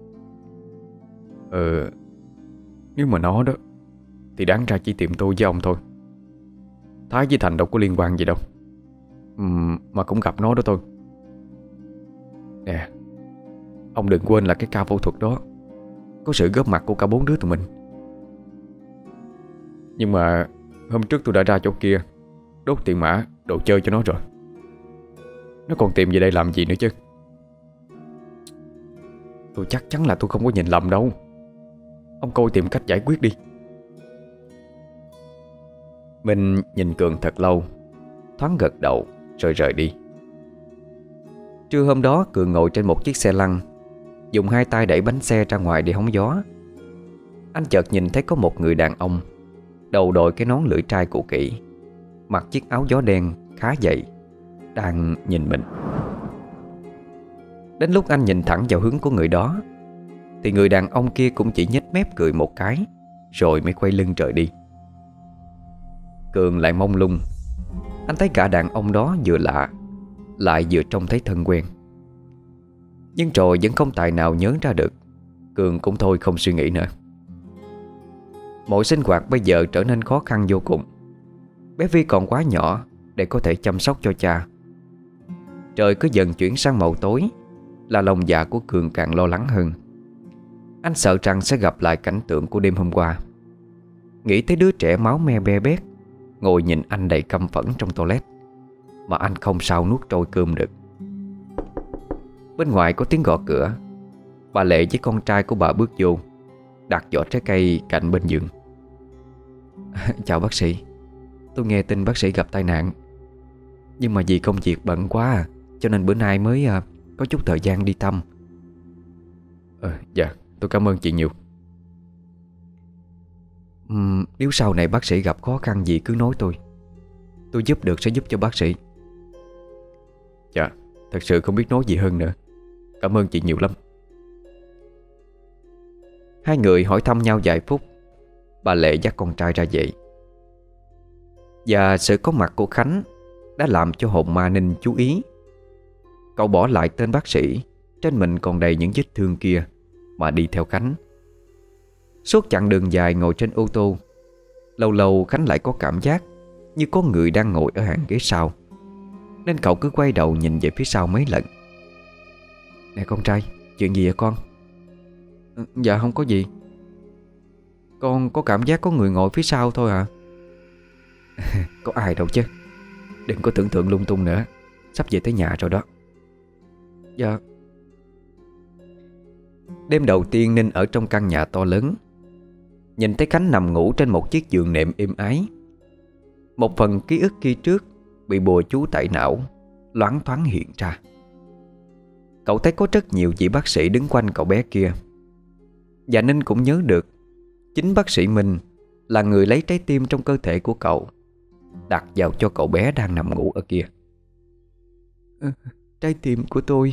Nếu mà nó đó thì đáng ra chỉ tìm tôi với ông thôi. Thái với Thành đâu có liên quan gì đâu. Mà cũng gặp nó đó thôi. Nè, ông đừng quên là cái ca phẫu thuật đó có sự góp mặt của cả bốn đứa tụi mình. Nhưng mà hôm trước tôi đã ra chỗ kia đốt tiền mã đồ chơi cho nó rồi. Nó còn tìm về đây làm gì nữa chứ? Tôi chắc chắn là tôi không có nhìn lầm đâu. Ông coi tìm cách giải quyết đi." Mình nhìn Cường thật lâu, thoáng gật đầu rồi rời đi. Trưa hôm đó Cường ngồi trên một chiếc xe lăn, dùng hai tay đẩy bánh xe ra ngoài để hóng gió. Anh chợt nhìn thấy có một người đàn ông, đầu đội cái nón lưỡi trai cũ kỹ, mặc chiếc áo gió đen khá dày, đang nhìn mình. Đến lúc anh nhìn thẳng vào hướng của người đó thì người đàn ông kia cũng chỉ nhếch mép cười một cái, rồi mới quay lưng rời đi. Cường lại mông lung. Anh thấy cả đàn ông đó vừa lạ lại vừa trông thấy thân quen. Nhưng rồi vẫn không tài nào nhớ ra được. Cường cũng thôi không suy nghĩ nữa. Mọi sinh hoạt bây giờ trở nên khó khăn vô cùng. Bé Vi còn quá nhỏ để có thể chăm sóc cho cha. Trời cứ dần chuyển sang màu tối là lòng dạ của Cường càng lo lắng hơn. Anh sợ rằng sẽ gặp lại cảnh tượng của đêm hôm qua. Nghĩ tới đứa trẻ máu me be bét ngồi nhìn anh đầy căm phẫn trong toilet, mà anh không sao nuốt trôi cơm được. Bên ngoài có tiếng gõ cửa. Bà Lệ với con trai của bà bước vô, đặt giỏ trái cây cạnh bên giường. "Chào bác sĩ, tôi nghe tin bác sĩ gặp tai nạn, nhưng mà vì công việc bận quá cho nên bữa nay mới có chút thời gian đi thăm." Dạ, tôi cảm ơn chị nhiều. Nếu sau này bác sĩ gặp khó khăn gì cứ nói tôi giúp được sẽ giúp cho bác sĩ." Dạ, thật sự không biết nói gì hơn nữa. Cảm ơn chị nhiều lắm. Hai người hỏi thăm nhau vài phút, bà Lệ dắt con trai ra dậy. Và sự có mặt của Khánh đã làm cho hồn ma Ninh chú ý. Cậu bỏ lại tên bác sĩ trên mình còn đầy những vết thương kia mà đi theo Khánh. Suốt chặng đường dài ngồi trên ô tô, lâu lâu Khánh lại có cảm giác như có người đang ngồi ở hàng ghế sau, nên cậu cứ quay đầu nhìn về phía sau mấy lần. Nè con trai, chuyện gì vậy con? Dạ không có gì. Con có cảm giác có người ngồi phía sau thôi à? Có ai đâu chứ. Đừng có tưởng tượng lung tung nữa. Sắp về tới nhà rồi đó. Dạ. Đêm đầu tiên Ninh ở trong căn nhà to lớn, nhìn thấy Khánh nằm ngủ trên một chiếc giường nệm êm ái. Một phần ký ức khi trước bị bùa chú tẩy não loáng thoáng hiện ra. Cậu thấy có rất nhiều vị bác sĩ đứng quanh cậu bé kia. Và Ninh cũng nhớ được chính bác sĩ Minh là người lấy trái tim trong cơ thể của cậu, đặt vào cho cậu bé đang nằm ngủ ở kia. Trái tim của tôi.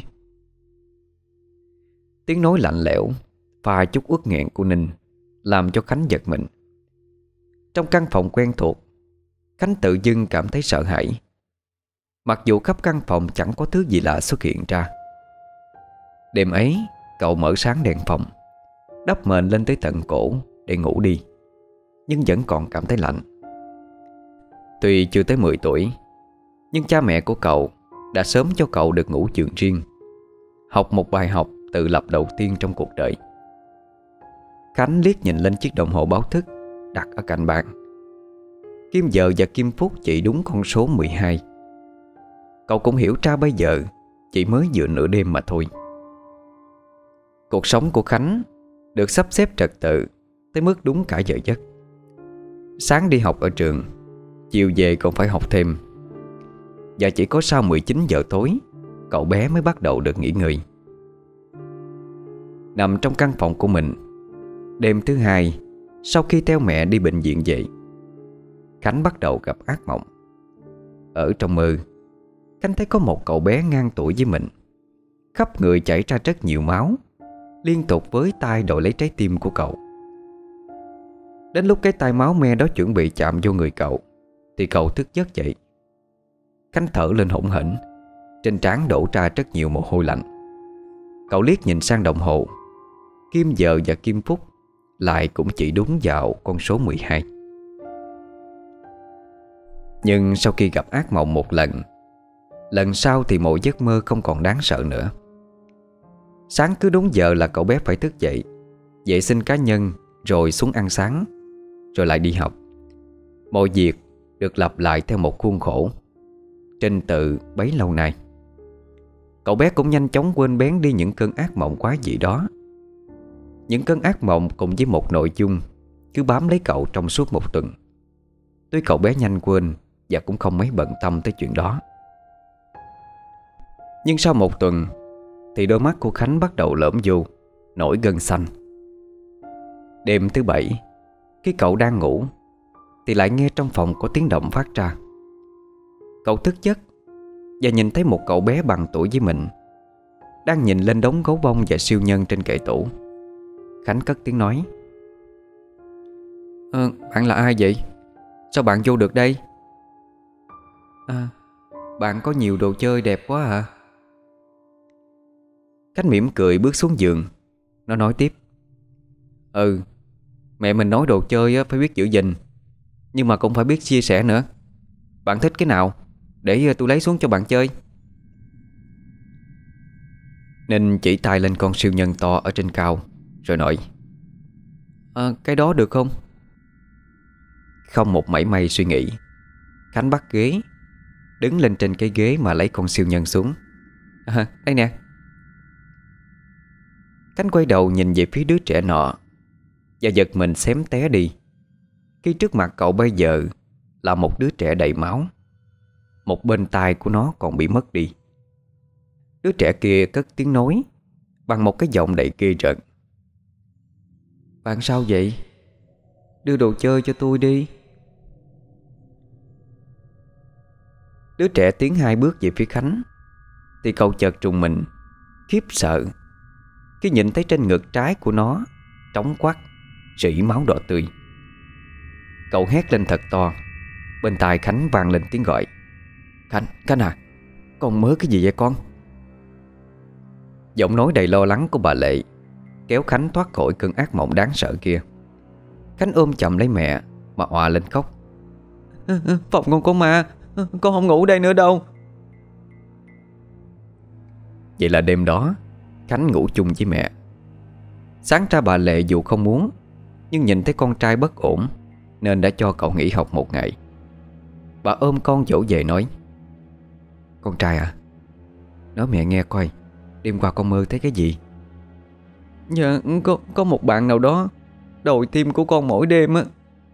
Tiếng nói lạnh lẽo pha chút uất nghẹn của Ninh làm cho Khánh giật mình. Trong căn phòng quen thuộc, Khánh tự dưng cảm thấy sợ hãi. Mặc dù khắp căn phòng chẳng có thứ gì lạ xuất hiện ra. Đêm ấy cậu mở sáng đèn phòng, đắp mền lên tới tận cổ để ngủ đi, nhưng vẫn còn cảm thấy lạnh. Tuy chưa tới 10 tuổi, nhưng cha mẹ của cậu đã sớm cho cậu được ngủ giường riêng, học một bài học tự lập đầu tiên trong cuộc đời. Khánh liếc nhìn lên chiếc đồng hồ báo thức đặt ở cạnh bàn. Kim giờ và kim phút chỉ đúng con số 12. Cậu cũng hiểu ra bây giờ chỉ mới vừa nửa đêm mà thôi. Cuộc sống của Khánh được sắp xếp trật tự tới mức đúng cả giờ giấc. Sáng đi học ở trường, chiều về còn phải học thêm. Và chỉ có sau 19 giờ tối cậu bé mới bắt đầu được nghỉ ngơi. Nằm trong căn phòng của mình, đêm thứ hai sau khi theo mẹ đi bệnh viện về, Khánh bắt đầu gặp ác mộng. Ở trong mơ, Khánh thấy có một cậu bé ngang tuổi với mình, khắp người chảy ra rất nhiều máu, liên tục với tay đòi lấy trái tim của cậu. Đến lúc cái tay máu me đó chuẩn bị chạm vô người cậu thì cậu thức giấc dậy. Khánh thở lên hổn hển, trên trán đổ ra rất nhiều mồ hôi lạnh. Cậu liếc nhìn sang đồng hồ, kim giờ và kim phút lại cũng chỉ đúng vào con số 12. Nhưng sau khi gặp ác mộng một lần, lần sau thì mọi giấc mơ không còn đáng sợ nữa. Sáng cứ đúng giờ là cậu bé phải thức dậy, vệ sinh cá nhân, rồi xuống ăn sáng, rồi lại đi học. Mọi việc được lặp lại theo một khuôn khổ trình tự bấy lâu nay. Cậu bé cũng nhanh chóng quên bén đi những cơn ác mộng quái dị đó. Những cơn ác mộng cùng với một nội dung cứ bám lấy cậu trong suốt một tuần. Tuy cậu bé nhanh quên và cũng không mấy bận tâm tới chuyện đó. Nhưng sau một tuần thì đôi mắt của Khánh bắt đầu lõm vô, nổi gân xanh. Đêm thứ bảy, khi cậu đang ngủ thì lại nghe trong phòng có tiếng động phát ra. Cậu thức giấc và nhìn thấy một cậu bé bằng tuổi với mình đang nhìn lên đống gấu bông và siêu nhân trên kệ tủ. Khánh cất tiếng nói: Bạn là ai vậy? Sao bạn vô được đây? Bạn có nhiều đồ chơi đẹp quá hả? Khánh mỉm cười bước xuống giường. Nó nói tiếp: Mẹ mình nói đồ chơi phải biết giữ gìn, nhưng mà cũng phải biết chia sẻ nữa. Bạn thích cái nào để tôi lấy xuống cho bạn chơi. Ninh chỉ tay lên con siêu nhân to ở trên cao rồi nói: Cái đó được không? Không một mảy may suy nghĩ, Khánh bắt ghế, đứng lên trên cái ghế mà lấy con siêu nhân xuống. Đây nè. Khánh quay đầu nhìn về phía đứa trẻ nọ và giật mình xém té đi, khi trước mặt cậu bây giờ là một đứa trẻ đầy máu. Một bên tai của nó còn bị mất đi. Đứa trẻ kia cất tiếng nói bằng một cái giọng đầy ghê rợn: Bạn sao vậy? Đưa đồ chơi cho tôi đi. Đứa trẻ tiến 2 bước về phía Khánh thì cậu chợt trùng mình, khiếp sợ khi nhìn thấy trên ngực trái của nó trống quắc, rỉ máu đỏ tươi. Cậu hét lên thật to. Bên tai Khánh vang lên tiếng gọi: Khánh à, con mơ cái gì vậy con? Giọng nói đầy lo lắng của bà Lệ kéo Khánh thoát khỏi cơn ác mộng đáng sợ kia. Khánh ôm chầm lấy mẹ mà òa lên khóc. Phòng con có ma, con không ngủ đây nữa đâu. Vậy là đêm đó Khánh ngủ chung với mẹ. Sáng ra bà Lệ dù không muốn, nhưng nhìn thấy con trai bất ổn nên đã cho cậu nghỉ học một ngày. Bà ôm con dỗ về nói: Con trai à, nói mẹ nghe coi, đêm qua con mơ thấy cái gì? Dạ, có một bạn nào đó đòi tim của con mỗi đêm á.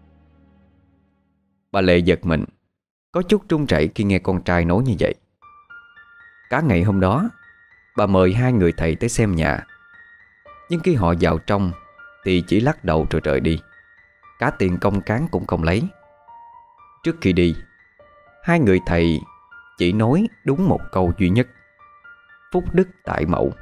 Bà Lệ giật mình, có chút run rẩy khi nghe con trai nói như vậy. Cả ngày hôm đó bà mời 2 người thầy tới xem nhà, nhưng khi họ vào trong thì chỉ lắc đầu rồi rời đi. Cả tiền công cán cũng không lấy. Trước khi đi, 2 người thầy chỉ nói đúng một câu duy nhất: phúc đức tại mẫu.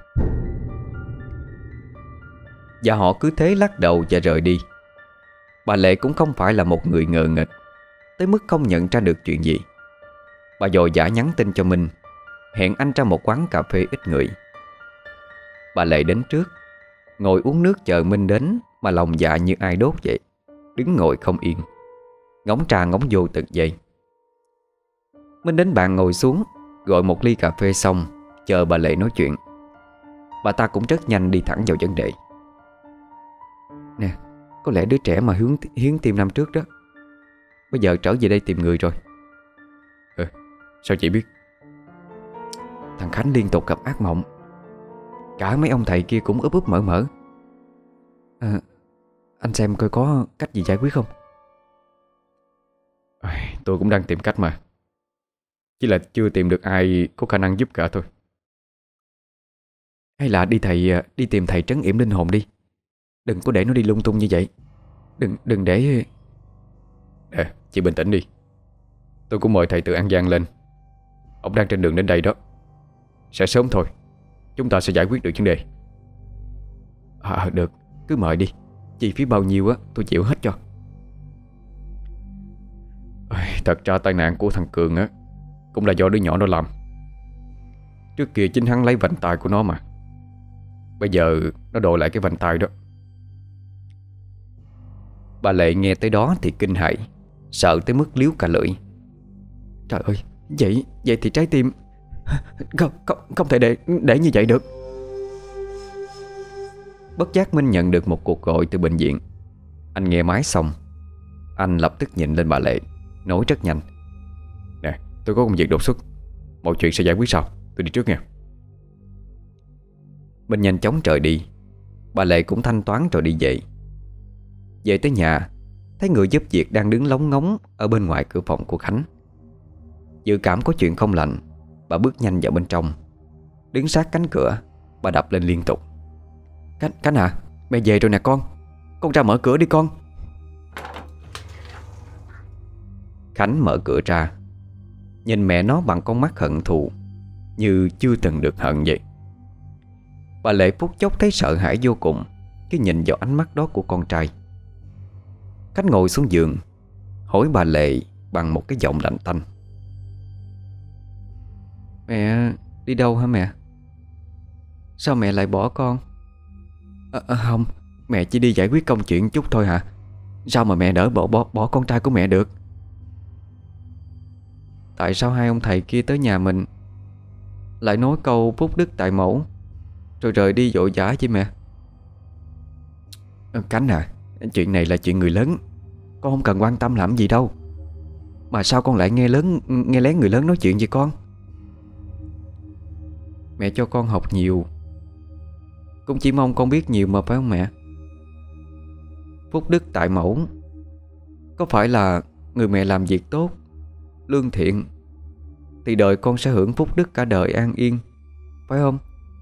Và họ cứ thế lắc đầu và rời đi. Bà Lệ cũng không phải là một người ngờ nghệch tới mức không nhận ra được chuyện gì. Bà vội vã nhắn tin cho Minh, hẹn anh ra một quán cà phê ít người. Bà Lệ đến trước, ngồi uống nước chờ Minh đến mà lòng dạ như ai đốt vậy. Đứng ngồi không yên, ngóng trà ngóng vô từng giây. Minh đến bàn ngồi xuống, gọi một ly cà phê xong, chờ bà Lệ nói chuyện. Bà ta cũng rất nhanh đi thẳng vào vấn đề. Nè, có lẽ đứa trẻ mà hiến tim năm trước đó bây giờ trở về đây tìm người rồi.
Sao chị biết?
Thằng Khánh liên tục gặp ác mộng. Cả mấy ông thầy kia cũng úp úp mở mở. Anh xem coi có cách gì giải quyết không?
Tôi cũng đang tìm cách mà, chỉ là chưa tìm được ai có khả năng giúp cả thôi.
Hay là đi tìm thầy trấn yểm linh hồn đi. Đừng có để nó đi lung tung như vậy. Đừng để...
Chị bình tĩnh đi. Tôi cũng mời thầy từ An Giang lên. Ông đang trên đường đến đây đó. Sẽ sớm thôi, chúng ta sẽ giải quyết được vấn đề.
Được, cứ mời đi. Chi phí bao nhiêu á tôi chịu hết cho.
Thật ra tai nạn của thằng Cường á cũng là do đứa nhỏ nó làm. Trước kia chính hắn lấy vành tai của nó mà. Bây giờ nó đòi lại cái vành tai đó.
Bà Lệ nghe tới đó thì kinh hãi, sợ tới mức liếu cả lưỡi. Trời ơi, vậy thì trái tim không thể để như vậy được. Bất giác Minh nhận được một cuộc gọi từ bệnh viện. Anh nghe máy xong, anh lập tức nhìn lên bà Lệ, nói rất nhanh:
Nè, tôi có công việc đột xuất, mọi chuyện sẽ giải quyết sau. Tôi đi trước nha.
Minh nhanh chóng rời đi. Bà Lệ cũng thanh toán rồi đi về. Về tới nhà, thấy người giúp việc đang đứng lóng ngóng ở bên ngoài cửa phòng của Khánh. Dự cảm có chuyện không lành, bà bước nhanh vào bên trong. Đứng sát cánh cửa, bà đập lên liên tục: Khánh à, mẹ về rồi nè con. Con ra mở cửa đi con. Khánh mở cửa ra, nhìn mẹ nó bằng con mắt hận thù như chưa từng được hận vậy. Bà Lệ phút chốc thấy sợ hãi vô cùng khi nhìn vào ánh mắt đó của con trai. Khánh ngồi xuống giường, hỏi bà Lệ bằng một cái giọng lạnh tanh: Mẹ đi đâu hả mẹ? Sao mẹ lại bỏ con? Không, mẹ chỉ đi giải quyết công chuyện chút thôi hả? Sao mà mẹ đỡ bỏ con trai của mẹ được? Tại sao 2 ông thầy kia tới nhà mình lại nói câu phúc đức tại mẫu rồi rời đi vội vã chứ mẹ? Khánh à, chuyện này là chuyện người lớn, con không cần quan tâm làm gì đâu. Mà sao con lại nghe lén người lớn nói chuyện vậy con? Mẹ cho con học nhiều, cũng chỉ mong con biết nhiều mà phải không mẹ? Phúc đức tại mẫu có phải là người mẹ làm việc tốt, lương thiện thì đời con sẽ hưởng phúc đức cả đời an yên, phải không?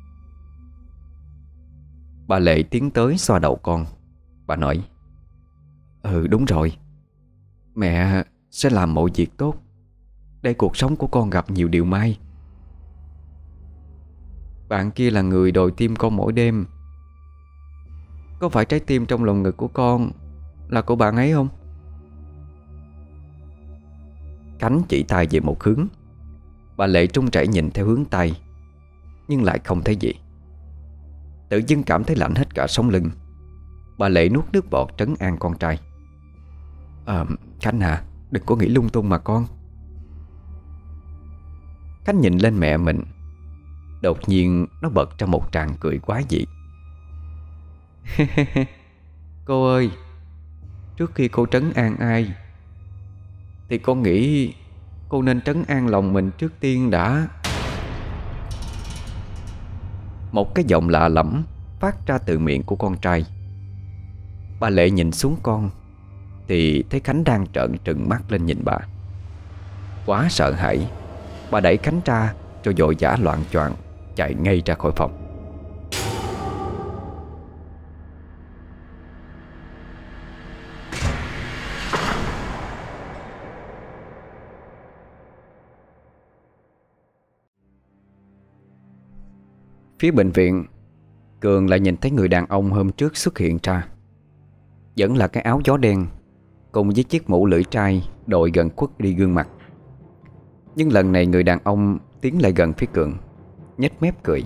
Bà Lệ tiến tới xoa đầu con. Bà nói: Đúng rồi, mẹ sẽ làm mọi việc tốt để cuộc sống của con gặp nhiều điều may. Bạn kia là người đòi tim con mỗi đêm. Có phải trái tim trong lòng ngực của con là của bạn ấy không? Khánh chỉ tay về một hướng, Bà Lệ trung chảy nhìn theo hướng tay, nhưng lại không thấy gì. Tự dưng cảm thấy lạnh hết cả sống lưng. Bà Lệ nuốt nước bọt trấn an con trai. Khánh à, đừng có nghĩ lung tung mà con. Khánh nhìn lên mẹ mình. Đột nhiên nó bật ra một tràng cười quá dị. Cô ơi, trước khi cô trấn an ai thì con nghĩ cô nên trấn an lòng mình trước tiên đã. Một cái giọng lạ lẫm phát ra từ miệng của con trai. Bà Lệ nhìn xuống con thì thấy Khánh đang trợn trừng mắt lên nhìn bà. Quá sợ hãi, bà đẩy Khánh ra rồi vội vã loạng choạng chạy ngay ra khỏi phòng. Phía bệnh viện, Cường lại nhìn thấy người đàn ông hôm trước xuất hiện ra. Vẫn là cái áo gió đen cùng với chiếc mũ lưỡi trai đội gần khuất đi gương mặt. Nhưng lần này người đàn ông tiến lại gần phía Cường, nhếch mép cười.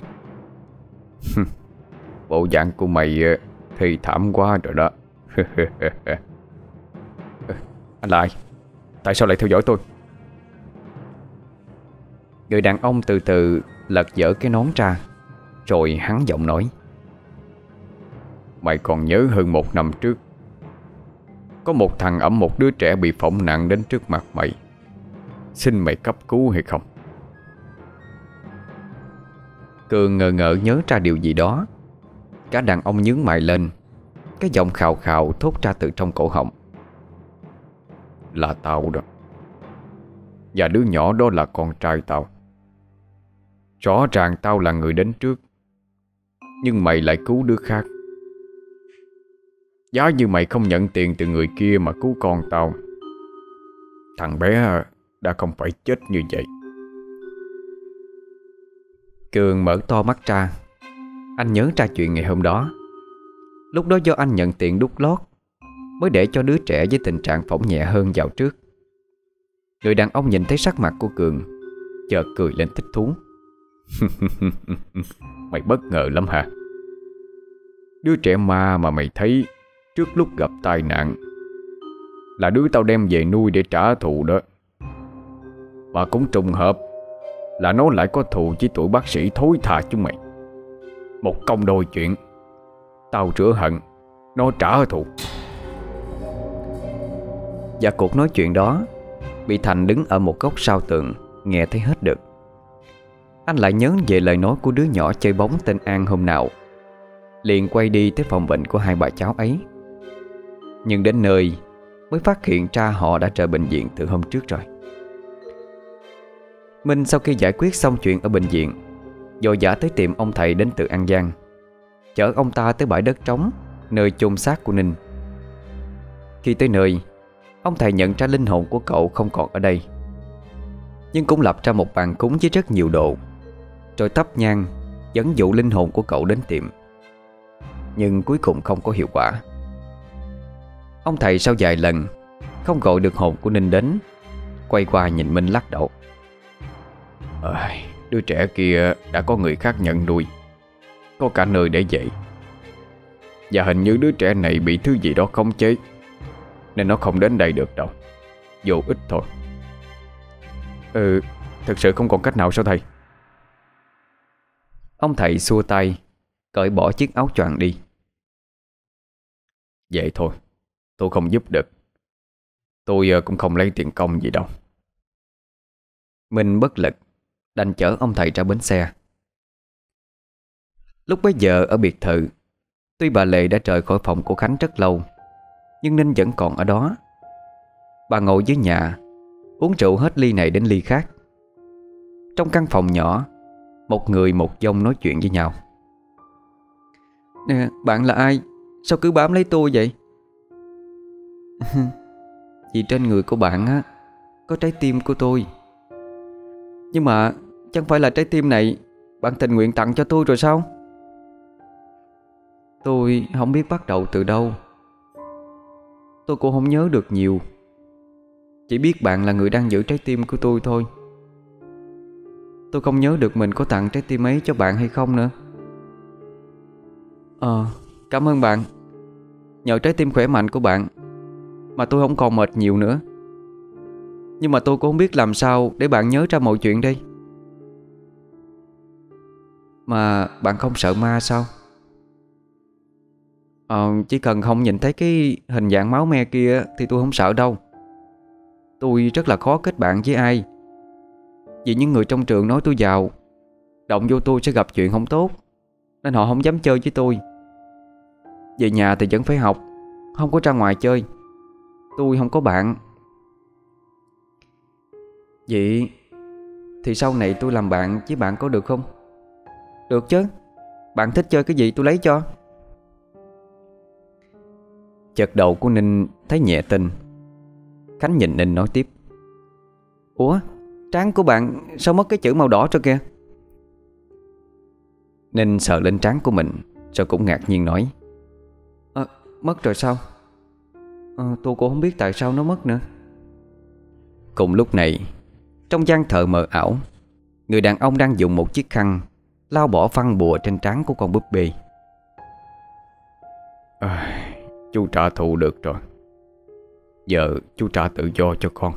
Bộ dạng của mày thì thảm quá rồi đó. Anh là ai? Tại sao lại theo dõi tôi? Người đàn ông từ từ lật dở cái nón ra, rồi hắn giọng nói. Mày còn nhớ hơn 1 năm trước, có một thằng ẵm một đứa trẻ bị phỏng nặng đến trước mặt mày, xin mày cấp cứu hay không? Cường ngờ ngợ nhớ ra điều gì đó. Cả đàn ông nhướng mày lên, cái giọng khào khào thốt ra từ trong cổ họng. Là tao đó. Và đứa nhỏ đó là con trai tao. Rõ ràng tao là người đến trước, nhưng mày lại cứu đứa khác. Giá như mày không nhận tiền từ người kia mà cứu con tao, thằng bé đã không phải chết như vậy. Cường mở to mắt ra. Anh nhớ ra chuyện ngày hôm đó. Lúc đó do anh nhận tiền đút lót mới để cho đứa trẻ với tình trạng phỏng nhẹ hơn vào trước. Người đàn ông nhìn thấy sắc mặt của Cường, chợt cười lên thích thú. Mày bất ngờ lắm hả? Đứa trẻ ma mà mày thấy trước lúc gặp tai nạn là đứa tao đem về nuôi để trả thù đó. Mà cũng trùng hợp là nó lại có thù với tụi bác sĩ thối tha chúng mày. Một công đôi chuyện. Tao rửa hận, nó trả thù. Và cuộc nói chuyện đó bị Thành đứng ở một góc sau tường nghe thấy hết được. Anh lại nhớ về lời nói của đứa nhỏ chơi bóng tên An hôm nào, liền quay đi tới phòng bệnh của hai bà cháu ấy. Nhưng đến nơi mới phát hiện ra họ đã rời bệnh viện từ hôm trước rồi. Minh sau khi giải quyết xong chuyện ở bệnh viện, vội vã tới tìm ông thầy đến từ An Giang, chở ông ta tới bãi đất trống nơi chôn xác của Ninh. Khi tới nơi, ông thầy nhận ra linh hồn của cậu không còn ở đây, nhưng cũng lập ra một bàn cúng với rất nhiều đồ, rồi thắp nhang dẫn dụ linh hồn của cậu đến tiệm. Nhưng cuối cùng không có hiệu quả. Ông thầy sau vài lần không gọi được hồn của Ninh đến, quay qua nhìn Minh lắc đầu. Đứa trẻ kia đã có người khác nhận nuôi, có cả nơi để dạy. Và hình như đứa trẻ này bị thứ gì đó khống chế, nên nó không đến đây được đâu. Vô ích thôi. Thực sự không còn cách nào sao thầy? Ông thầy xua tay, cởi bỏ chiếc áo choàng đi. Vậy thôi, tôi không giúp được. Tôi cũng không lấy tiền công gì đâu. Minh bất lực, đành chở ông thầy ra bến xe. Lúc bấy giờ ở biệt thự, tuy bà Lệ đã rời khỏi phòng của Khánh rất lâu, nhưng Ninh vẫn còn ở đó. Bà ngồi dưới nhà, uống rượu hết ly này đến ly khác. Trong căn phòng nhỏ, một người một dông nói chuyện với nhau. Nè, bạn là ai? Sao cứ bám lấy tôi vậy? Vì trên người của bạn á có trái tim của tôi. Nhưng mà chẳng phải là trái tim này bạn tình nguyện tặng cho tôi rồi sao? Tôi không biết bắt đầu từ đâu. Tôi cũng không nhớ được nhiều. Chỉ biết bạn là người đang giữ trái tim của tôi thôi. Tôi không nhớ được mình có tặng trái tim ấy cho bạn hay không nữa. Cảm ơn bạn. Nhờ trái tim khỏe mạnh của bạn mà tôi không còn mệt nhiều nữa. Nhưng mà tôi cũng không biết làm sao để bạn nhớ ra mọi chuyện đây. Mà bạn không sợ ma sao? Chỉ cần không nhìn thấy cái hình dạng máu me kia thì tôi không sợ đâu. Tôi rất là khó kết bạn với ai, vì những người trong trường nói tôi giàu, động vô tôi sẽ gặp chuyện không tốt, nên họ không dám chơi với tôi. Về nhà thì vẫn phải học, không có ra ngoài chơi. Tôi không có bạn. Vậy thì sau này tôi làm bạn với bạn có được không? Được chứ. Bạn thích chơi cái gì tôi lấy cho. Chợt đầu của Ninh thấy nhẹ tin. Khánh nhìn Ninh nói tiếp: Ủa, trán của bạn sao mất cái chữ màu đỏ rồi kìa? Ninh sờ lên trán của mình rồi cũng ngạc nhiên nói: Mất rồi sao? Tôi cũng không biết tại sao nó mất nữa. Cùng lúc này, trong gian thờ mờ ảo, người đàn ông đang dùng một chiếc khăn lau bỏ phân bùa trên trán của con búp bê. Chú trả thù được rồi. Giờ chú trả tự do cho con.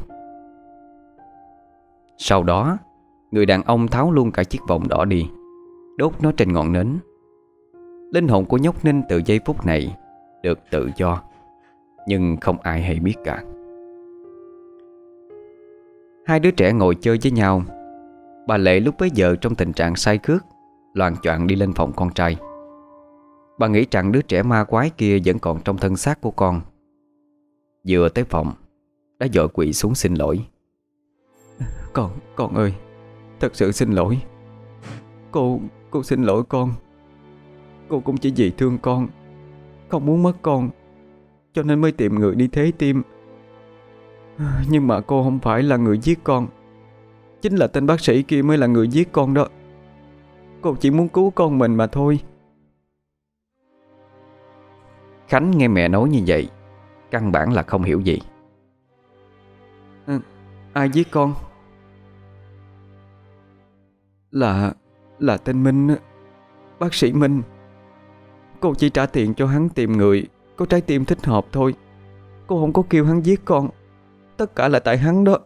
Sau đó, người đàn ông tháo luôn cả chiếc vòng đỏ đi, đốt nó trên ngọn nến. Linh hồn của nhóc Ninh từ giây phút này được tự do, nhưng không ai hay biết cả. Hai đứa trẻ ngồi chơi với nhau. Bà Lệ lúc bấy giờ trong tình trạng say khước, loạng choạng đi lên phòng con trai. Bà nghĩ rằng đứa trẻ ma quái kia vẫn còn trong thân xác của con. Vừa tới phòng đã vội quỳ xuống xin lỗi. Con ơi, thật sự xin lỗi. Cô xin lỗi con. Cô cũng chỉ vì thương con, không muốn mất con, cho nên mới tìm người đi thế tim. Nhưng mà cô không phải là người giết con. Chính là tên bác sĩ kia mới là người giết con đó. Cô chỉ muốn cứu con mình mà thôi. Khánh nghe mẹ nói như vậy, căn bản là không hiểu gì. Ai giết con? Là tên Minh, bác sĩ Minh. Cô chỉ trả tiền cho hắn tìm người có trái tim thích hợp thôi. Cô không có kêu hắn giết con. Tất cả là tại hắn đó.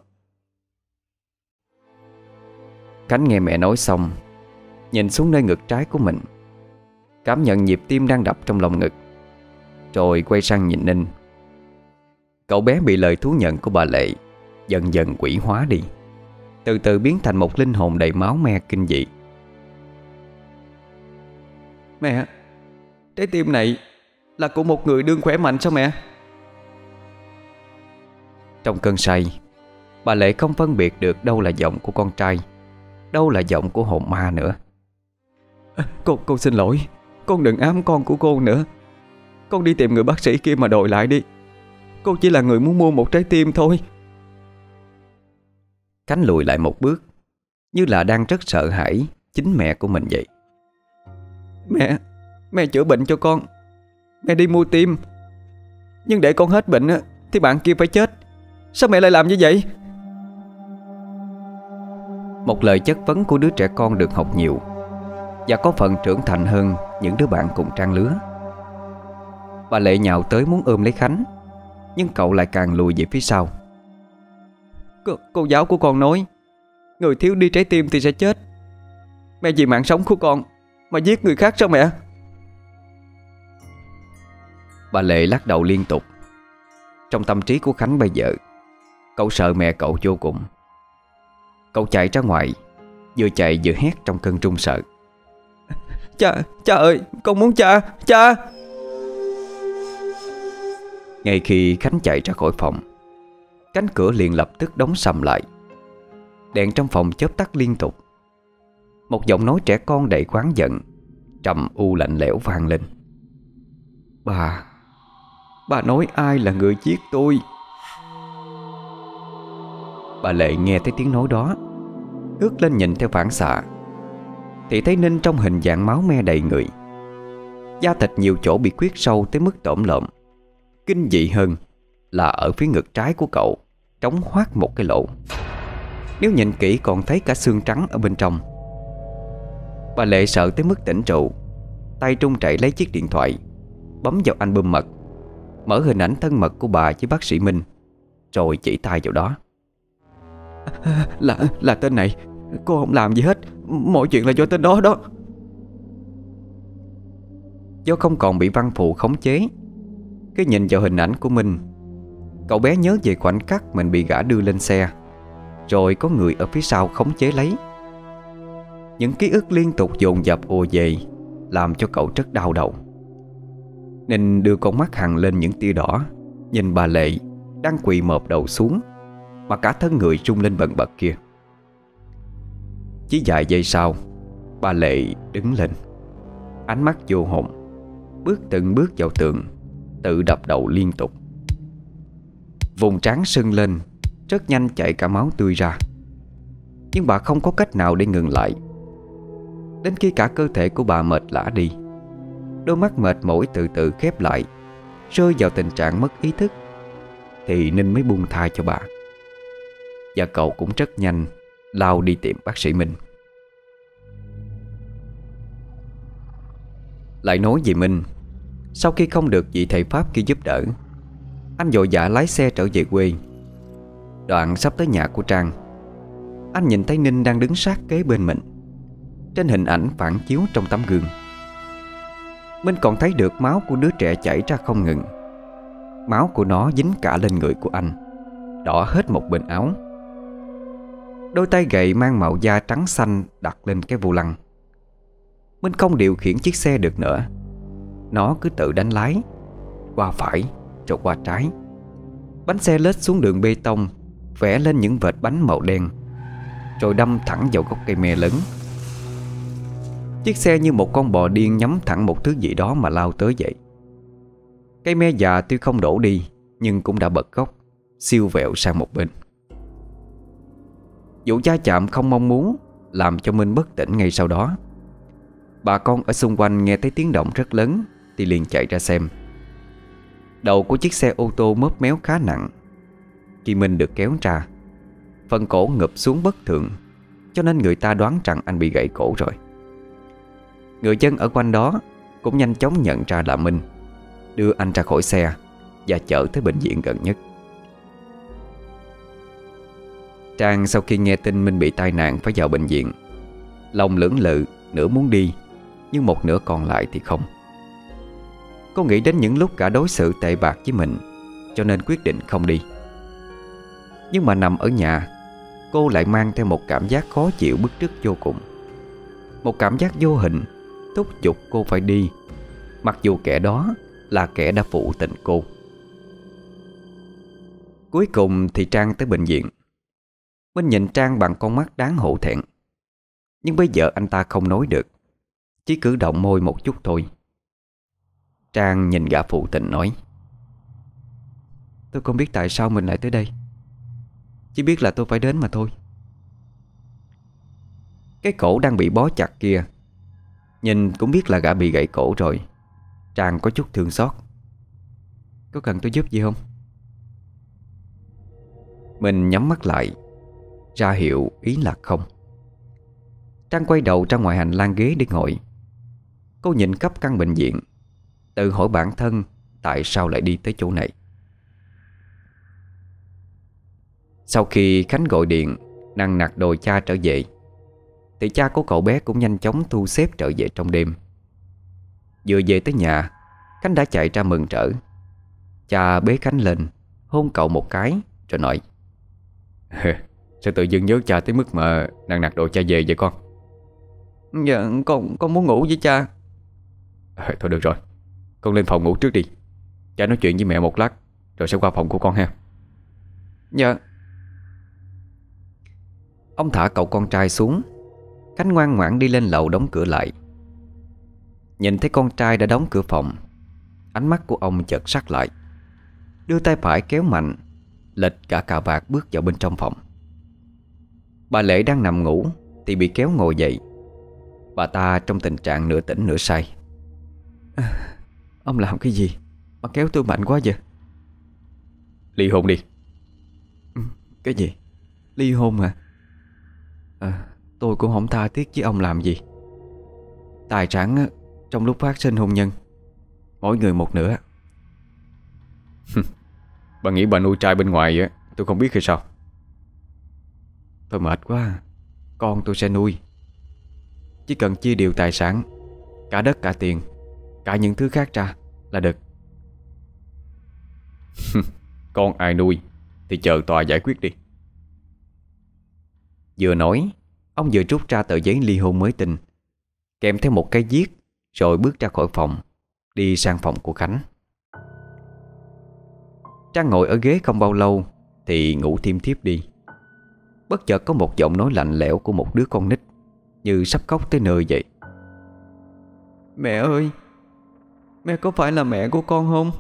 Khánh nghe mẹ nói xong, nhìn xuống nơi ngực trái của mình, cảm nhận nhịp tim đang đập trong lòng ngực, rồi quay sang nhìn Ninh. Cậu bé bị lời thú nhận của bà Lệ dần dần quỷ hóa đi, từ từ biến thành một linh hồn đầy máu me kinh dị. Mẹ, trái tim này là của một người đương khỏe mạnh sao mẹ? Trong cơn say, bà Lệ không phân biệt được đâu là giọng của con trai, đâu là giọng của hồn ma nữa. Cô xin lỗi. Con đừng ám con của cô nữa. Con đi tìm người bác sĩ kia mà đòi lại đi. Cô chỉ là người muốn mua một trái tim thôi. Khánh lùi lại một bước, như là đang rất sợ hãi chính mẹ của mình vậy. Mẹ chữa bệnh cho con. Mẹ đi mua tim. Nhưng để con hết bệnh thì bạn kia phải chết. Sao mẹ lại làm như vậy? Một lời chất vấn của đứa trẻ con được học nhiều và có phần trưởng thành hơn những đứa bạn cùng trang lứa. Bà Lệ nhào tới muốn ôm lấy Khánh, nhưng cậu lại càng lùi về phía sau. Cô giáo của con nói người thiếu đi trái tim thì sẽ chết. Mẹ vì mạng sống của con mà giết người khác sao mẹ? Bà Lệ lắc đầu liên tục. Trong tâm trí của Khánh bây giờ, cậu sợ mẹ cậu vô cùng. Cậu chạy ra ngoài, vừa chạy vừa hét trong cơn run sợ. Cha ơi, con muốn cha. Ngay khi Khánh chạy ra khỏi phòng, cánh cửa liền lập tức đóng sầm lại. Đèn trong phòng chớp tắt liên tục. Một giọng nói trẻ con đầy oán giận, trầm u lạnh lẽo vang lên. Bà nói ai là người giết tôi? Bà Lệ nghe thấy tiếng nói đó, ngước lên nhìn theo phản xạ, thì thấy Ninh trong hình dạng máu me đầy người. Da thịt nhiều chỗ bị khuyết sâu tới mức tổm lợm. Kinh dị hơn là ở phía ngực trái của cậu trống hoác một cái lỗ. Nếu nhìn kỹ còn thấy cả xương trắng ở bên trong. Bà Lệ sợ tới mức tỉnh rượu, tay trung chạy lấy chiếc điện thoại, bấm vào album mật, mở hình ảnh thân mật của bà với bác sĩ Minh, rồi chỉ tay vào đó. Là tên này. Cô không làm gì hết. Mọi chuyện là do tên đó đó. Do không còn bị văn phụ khống chế, cái nhìn vào hình ảnh của Minh, cậu bé nhớ về khoảnh khắc mình bị gã đưa lên xe, rồi có người ở phía sau khống chế lấy. Những ký ức liên tục dồn dập ùa về, làm cho cậu rất đau đầu. Nên đưa con mắt hằn lên những tia đỏ, nhìn bà Lệ đang quỳ mọp đầu xuống, mà cả thân người rung lên bần bật kia. Chỉ vài giây sau, bà Lệ đứng lên, ánh mắt vô hồn, bước từng bước vào tường, tự đập đầu liên tục. Vùng trán sưng lên, rất nhanh chảy cả máu tươi ra. Nhưng bà không có cách nào để ngừng lại. Đến khi cả cơ thể của bà mệt lả đi, đôi mắt mệt mỏi từ từ khép lại, rơi vào tình trạng mất ý thức, thì Ninh mới buông tha cho bà. Và cậu cũng rất nhanh lao đi tìm bác sĩ Minh. Lại nói về Minh, sau khi không được vị thầy Pháp kia giúp đỡ, anh vội vã lái xe trở về quê. Đoạn sắp tới nhà của Trang, anh nhìn thấy Ninh đang đứng sát kế bên mình. Trên hình ảnh phản chiếu trong tấm gương, Minh còn thấy được máu của đứa trẻ chảy ra không ngừng. Máu của nó dính cả lên người của anh, đỏ hết một bên áo. Đôi tay gậy mang màu da trắng xanh đặt lên cái vô lăng. Minh không điều khiển chiếc xe được nữa. Nó cứ tự đánh lái, qua phải rồi qua trái. Bánh xe lết xuống đường bê tông, vẽ lên những vệt bánh màu đen, rồi đâm thẳng vào gốc cây me lớn. Chiếc xe như một con bò điên nhắm thẳng một thứ gì đó mà lao tới vậy. Cây me già tuy không đổ đi, nhưng cũng đã bật gốc, siêu vẹo sang một bên. Vụ va chạm không mong muốn làm cho Minh bất tỉnh ngay sau đó. Bà con ở xung quanh nghe thấy tiếng động rất lớn thì liền chạy ra xem. Đầu của chiếc xe ô tô móp méo khá nặng. Khi Minh được kéo ra, phần cổ ngụp xuống bất thường, cho nên người ta đoán rằng anh bị gãy cổ rồi. Người dân ở quanh đó cũng nhanh chóng nhận ra là Minh, đưa anh ra khỏi xe và chở tới bệnh viện gần nhất. Trang sau khi nghe tin Minh bị tai nạn phải vào bệnh viện, lòng lưỡng lự, nửa muốn đi, nhưng một nửa còn lại thì không. Cô nghĩ đến những lúc cả đối xử tệ bạc với mình, cho nên quyết định không đi. Nhưng mà nằm ở nhà, cô lại mang theo một cảm giác khó chịu bứt rứt vô cùng. Một cảm giác vô hình thúc giục cô phải đi, mặc dù kẻ đó là kẻ đã phụ tình cô. Cuối cùng thì Trang tới bệnh viện. Minh nhìn Trang bằng con mắt đáng hổ thẹn. Nhưng bây giờ anh ta không nói được, chỉ cử động môi một chút thôi. Trang nhìn gã phụ tình nói: "Tôi không biết tại sao mình lại tới đây, chỉ biết là tôi phải đến mà thôi." Cái cổ đang bị bó chặt kia, nhìn cũng biết là gã bị gãy cổ rồi. Trang có chút thương xót: "Có cần tôi giúp gì không?" Mình nhắm mắt lại, ra hiệu ý là không. Trang quay đầu ra ngoài hành lang ghế để ngồi. Cô nhìn khắp căn bệnh viện, tự hỏi bản thân tại sao lại đi tới chỗ này. Sau khi Khánh gọi điện nằng nặc đòi cha trở về, thì cha của cậu bé cũng nhanh chóng thu xếp trở về trong đêm. Vừa về tới nhà, Khánh đã chạy ra mừng rỡ. Cha bế Khánh lên, hôn cậu một cái rồi nói: "Sao tự dưng nhớ cha tới mức mà nằng nặc đòi cha về vậy con?" "Dạ con muốn ngủ với cha."
Thôi được rồi, con lên phòng ngủ trước đi. Cha nói chuyện với mẹ một lát rồi sẽ qua phòng của con ha.
"Dạ." Ông thả cậu con trai xuống. Khánh ngoan ngoãn đi lên lầu đóng cửa lại. Nhìn thấy con trai đã đóng cửa phòng, ánh mắt của ông chợt sắc lại. Đưa tay phải kéo mạnh, lệch cả cà vạt bước vào bên trong phòng. Bà Lệ đang nằm ngủ thì bị kéo ngồi dậy. Bà ta trong tình trạng nửa tỉnh nửa say. "Ông làm cái gì mà kéo tôi mạnh quá vậy?"
"Ly hôn đi."
"Cái gì? Ly hôn à? Tôi cũng không tha thiết với ông làm gì. Tài sản á, trong lúc phát sinh hôn nhân, mỗi người một nửa.
Bà nghĩ bà nuôi trai bên ngoài á tôi không biết hay sao?
Tôi mệt quá. Con tôi sẽ nuôi. Chỉ cần chia đều tài sản, cả đất cả tiền, cả những thứ khác ra là được.
Con ai nuôi thì chờ tòa giải quyết đi.
Vừa nói, ông vừa rút ra tờ giấy ly hôn mới tinh, kèm theo một cái viết, rồi bước ra khỏi phòng, đi sang phòng của Khánh. Trang ngồi ở ghế không bao lâu thì ngủ thiêm thiếp đi. Bất chợt có một giọng nói lạnh lẽo của một đứa con nít, như sắp khóc tới nơi vậy. Mẹ ơi, mẹ có phải là mẹ của con không?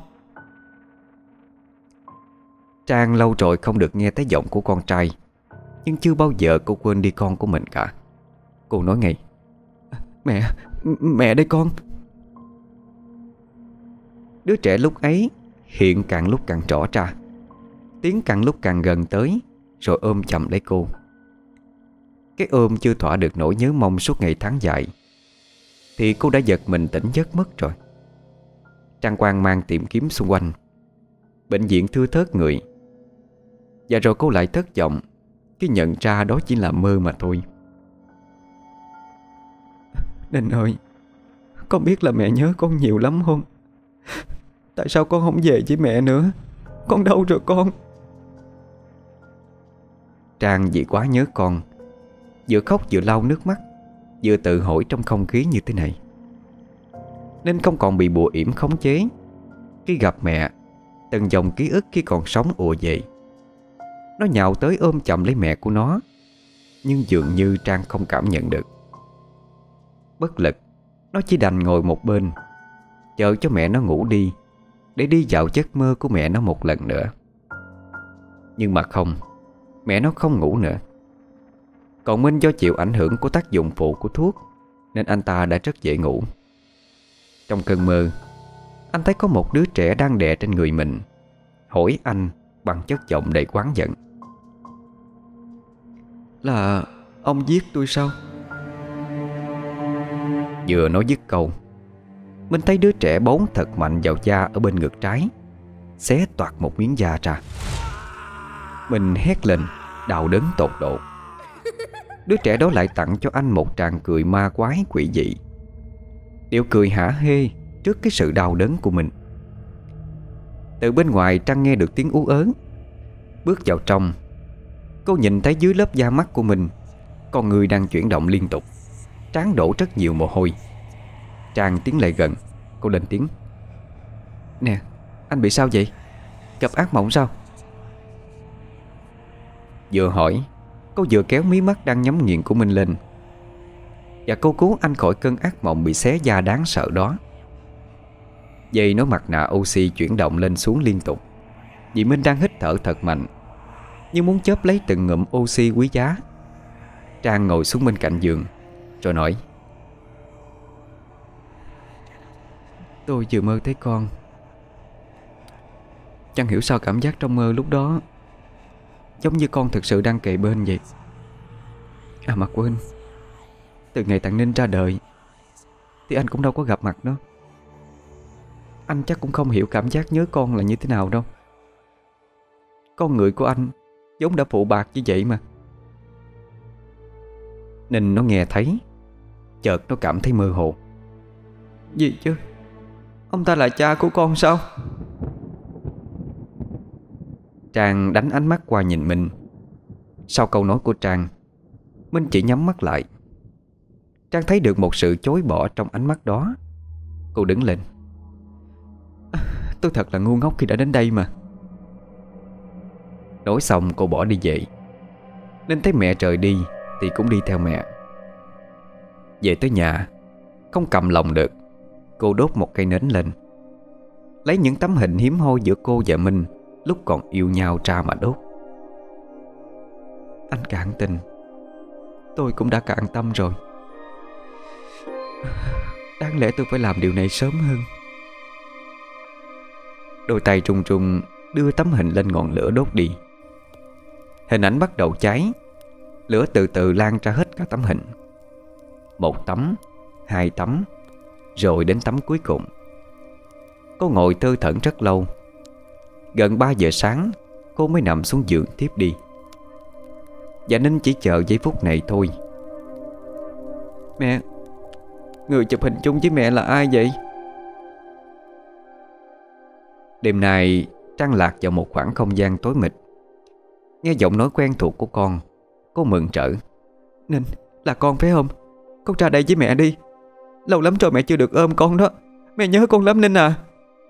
Trang lâu rồi không được nghe thấy giọng của con trai, nhưng chưa bao giờ cô quên đi con của mình cả. Cô nói ngay: Mẹ đây con. Đứa trẻ lúc ấy hiện càng lúc càng rõ ra, tiếng càng lúc càng gần tới, rồi ôm chầm lấy cô. Cái ôm chưa thỏa được nỗi nhớ mong suốt ngày tháng dài, thì cô đã giật mình tỉnh giấc mất rồi. Trang hoang mang tìm kiếm xung quanh. Bệnh viện thưa thớt người. Và rồi cô lại thất vọng khi nhận ra đó chỉ là mơ mà thôi. Ninh ơi, con biết là mẹ nhớ con nhiều lắm không? Tại sao con không về với mẹ nữa? Con đâu rồi con? Trang vì quá nhớ con, vừa khóc vừa lau nước mắt, vừa tự hỏi trong không khí như thế này, nên không còn bị bùa yểm khống chế. Khi gặp mẹ, từng dòng ký ức khi còn sống ùa về. Nó nhào tới ôm chầm lấy mẹ của nó, nhưng dường như Trang không cảm nhận được. Bất lực, nó chỉ đành ngồi một bên, chờ cho mẹ nó ngủ đi, để đi vào giấc mơ của mẹ nó một lần nữa. Nhưng mà không, mẹ nó không ngủ nữa. Còn Minh do chịu ảnh hưởng của tác dụng phụ của thuốc, nên anh ta đã rất dễ ngủ. Trong cơn mơ, anh thấy có một đứa trẻ đang đè trên người mình, hỏi anh bằng chất giọng đầy oán giận: Là ông giết tôi sao? Vừa nói dứt câu, Minh thấy đứa trẻ bấu thật mạnh vào da ở bên ngực trái, xé toạc một miếng da ra. Mình hét lên, đau đớn tột độ. Đứa trẻ đó lại tặng cho anh một tràng cười ma quái quỷ dị, điệu cười hả hê trước cái sự đau đớn của mình. Từ bên ngoài Trăng nghe được tiếng ú ớ. Bước vào trong, cô nhìn thấy dưới lớp da mắt của mình, con người đang chuyển động liên tục, trán đổ rất nhiều mồ hôi. Trang tiến lại gần, cô lên tiếng: Nè, anh bị sao vậy? Gặp ác mộng sao? Vừa hỏi, cô vừa kéo mí mắt đang nhắm nghiền của mình lên, và cô cứu anh khỏi cơn ác mộng bị xé da đáng sợ đó. Dây nối mặt nạ oxy chuyển động lên xuống liên tục, vì Minh đang hít thở thật mạnh, như muốn chớp lấy từng ngụm oxy quý giá. Trang ngồi xuống bên cạnh giường, rồi nói: Tôi vừa mơ thấy con. Chẳng hiểu sao cảm giác trong mơ lúc đó giống như con thực sự đang kề bên vậy. À mà quên, từ ngày thằng Ninh ra đời thì anh cũng đâu có gặp mặt nó. Anh chắc cũng không hiểu cảm giác nhớ con là như thế nào đâu. Con người của anh vốn đã phụ bạc như vậy mà. Ninh nó nghe thấy, chợt nó cảm thấy mơ hồ. Gì chứ? Ông ta là cha của con sao? Trang đánh ánh mắt qua nhìn Minh. Sau câu nói của Trang, Minh chỉ nhắm mắt lại. Trang thấy được một sự chối bỏ trong ánh mắt đó. Cô đứng lên: Tôi thật là ngu ngốc khi đã đến đây mà. Nói xong cô bỏ đi về. Nên thấy mẹ rời đi thì cũng đi theo mẹ. Về tới nhà, không cầm lòng được, cô đốt một cây nến lên, lấy những tấm hình hiếm hoi giữa cô và Minh lúc còn yêu nhau ra mà đốt. Anh cạn tình, tôi cũng đã cạn tâm rồi. Đáng lẽ tôi phải làm điều này sớm hơn. Đôi tay run run đưa tấm hình lên ngọn lửa đốt đi. Hình ảnh bắt đầu cháy, Lửa từ từ lan ra hết cả tấm hình. Một tấm, hai tấm, rồi đến tấm cuối cùng. Cô ngồi thơ thẩn rất lâu. Gần 3 giờ sáng cô mới nằm xuống giường tiếp đi. Và Ninh chỉ chờ giây phút này thôi. Mẹ, người chụp hình chung với mẹ là ai vậy? Đêm nay trăng lạc vào một khoảng không gian tối mịt. Nghe giọng nói quen thuộc của con, cô mừng rỡ. Ninh, là con phải không? Con ra đây với mẹ đi. Lâu lắm rồi mẹ chưa được ôm con đó. Mẹ nhớ con lắm Ninh à.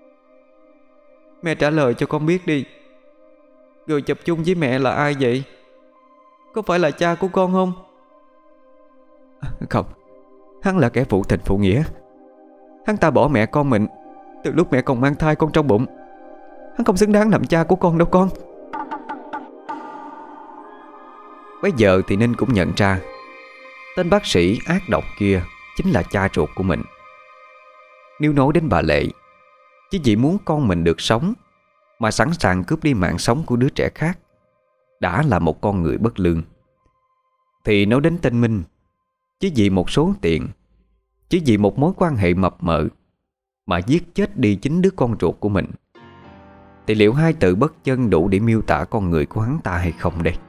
Mẹ trả lời cho con biết đi. Người chụp chung với mẹ là ai vậy? Có phải là cha của con không? Không, hắn là kẻ phụ tình phụ nghĩa. Hắn ta bỏ mẹ con mình từ lúc mẹ còn mang thai con trong bụng. Hắn không xứng đáng làm cha của con đâu con. Bây giờ thì Ninh cũng nhận ra tên bác sĩ ác độc kia chính là cha ruột của mình. Nếu nói đến bà Lệ, chỉ vì muốn con mình được sống mà sẵn sàng cướp đi mạng sống của đứa trẻ khác, đã là một con người bất lương, thì nói đến tên Minh, chỉ vì một số tiền, chỉ vì một mối quan hệ mập mờ mà giết chết đi chính đứa con ruột của mình, thì liệu hai từ bất chân đủ để miêu tả con người của hắn ta hay không đây?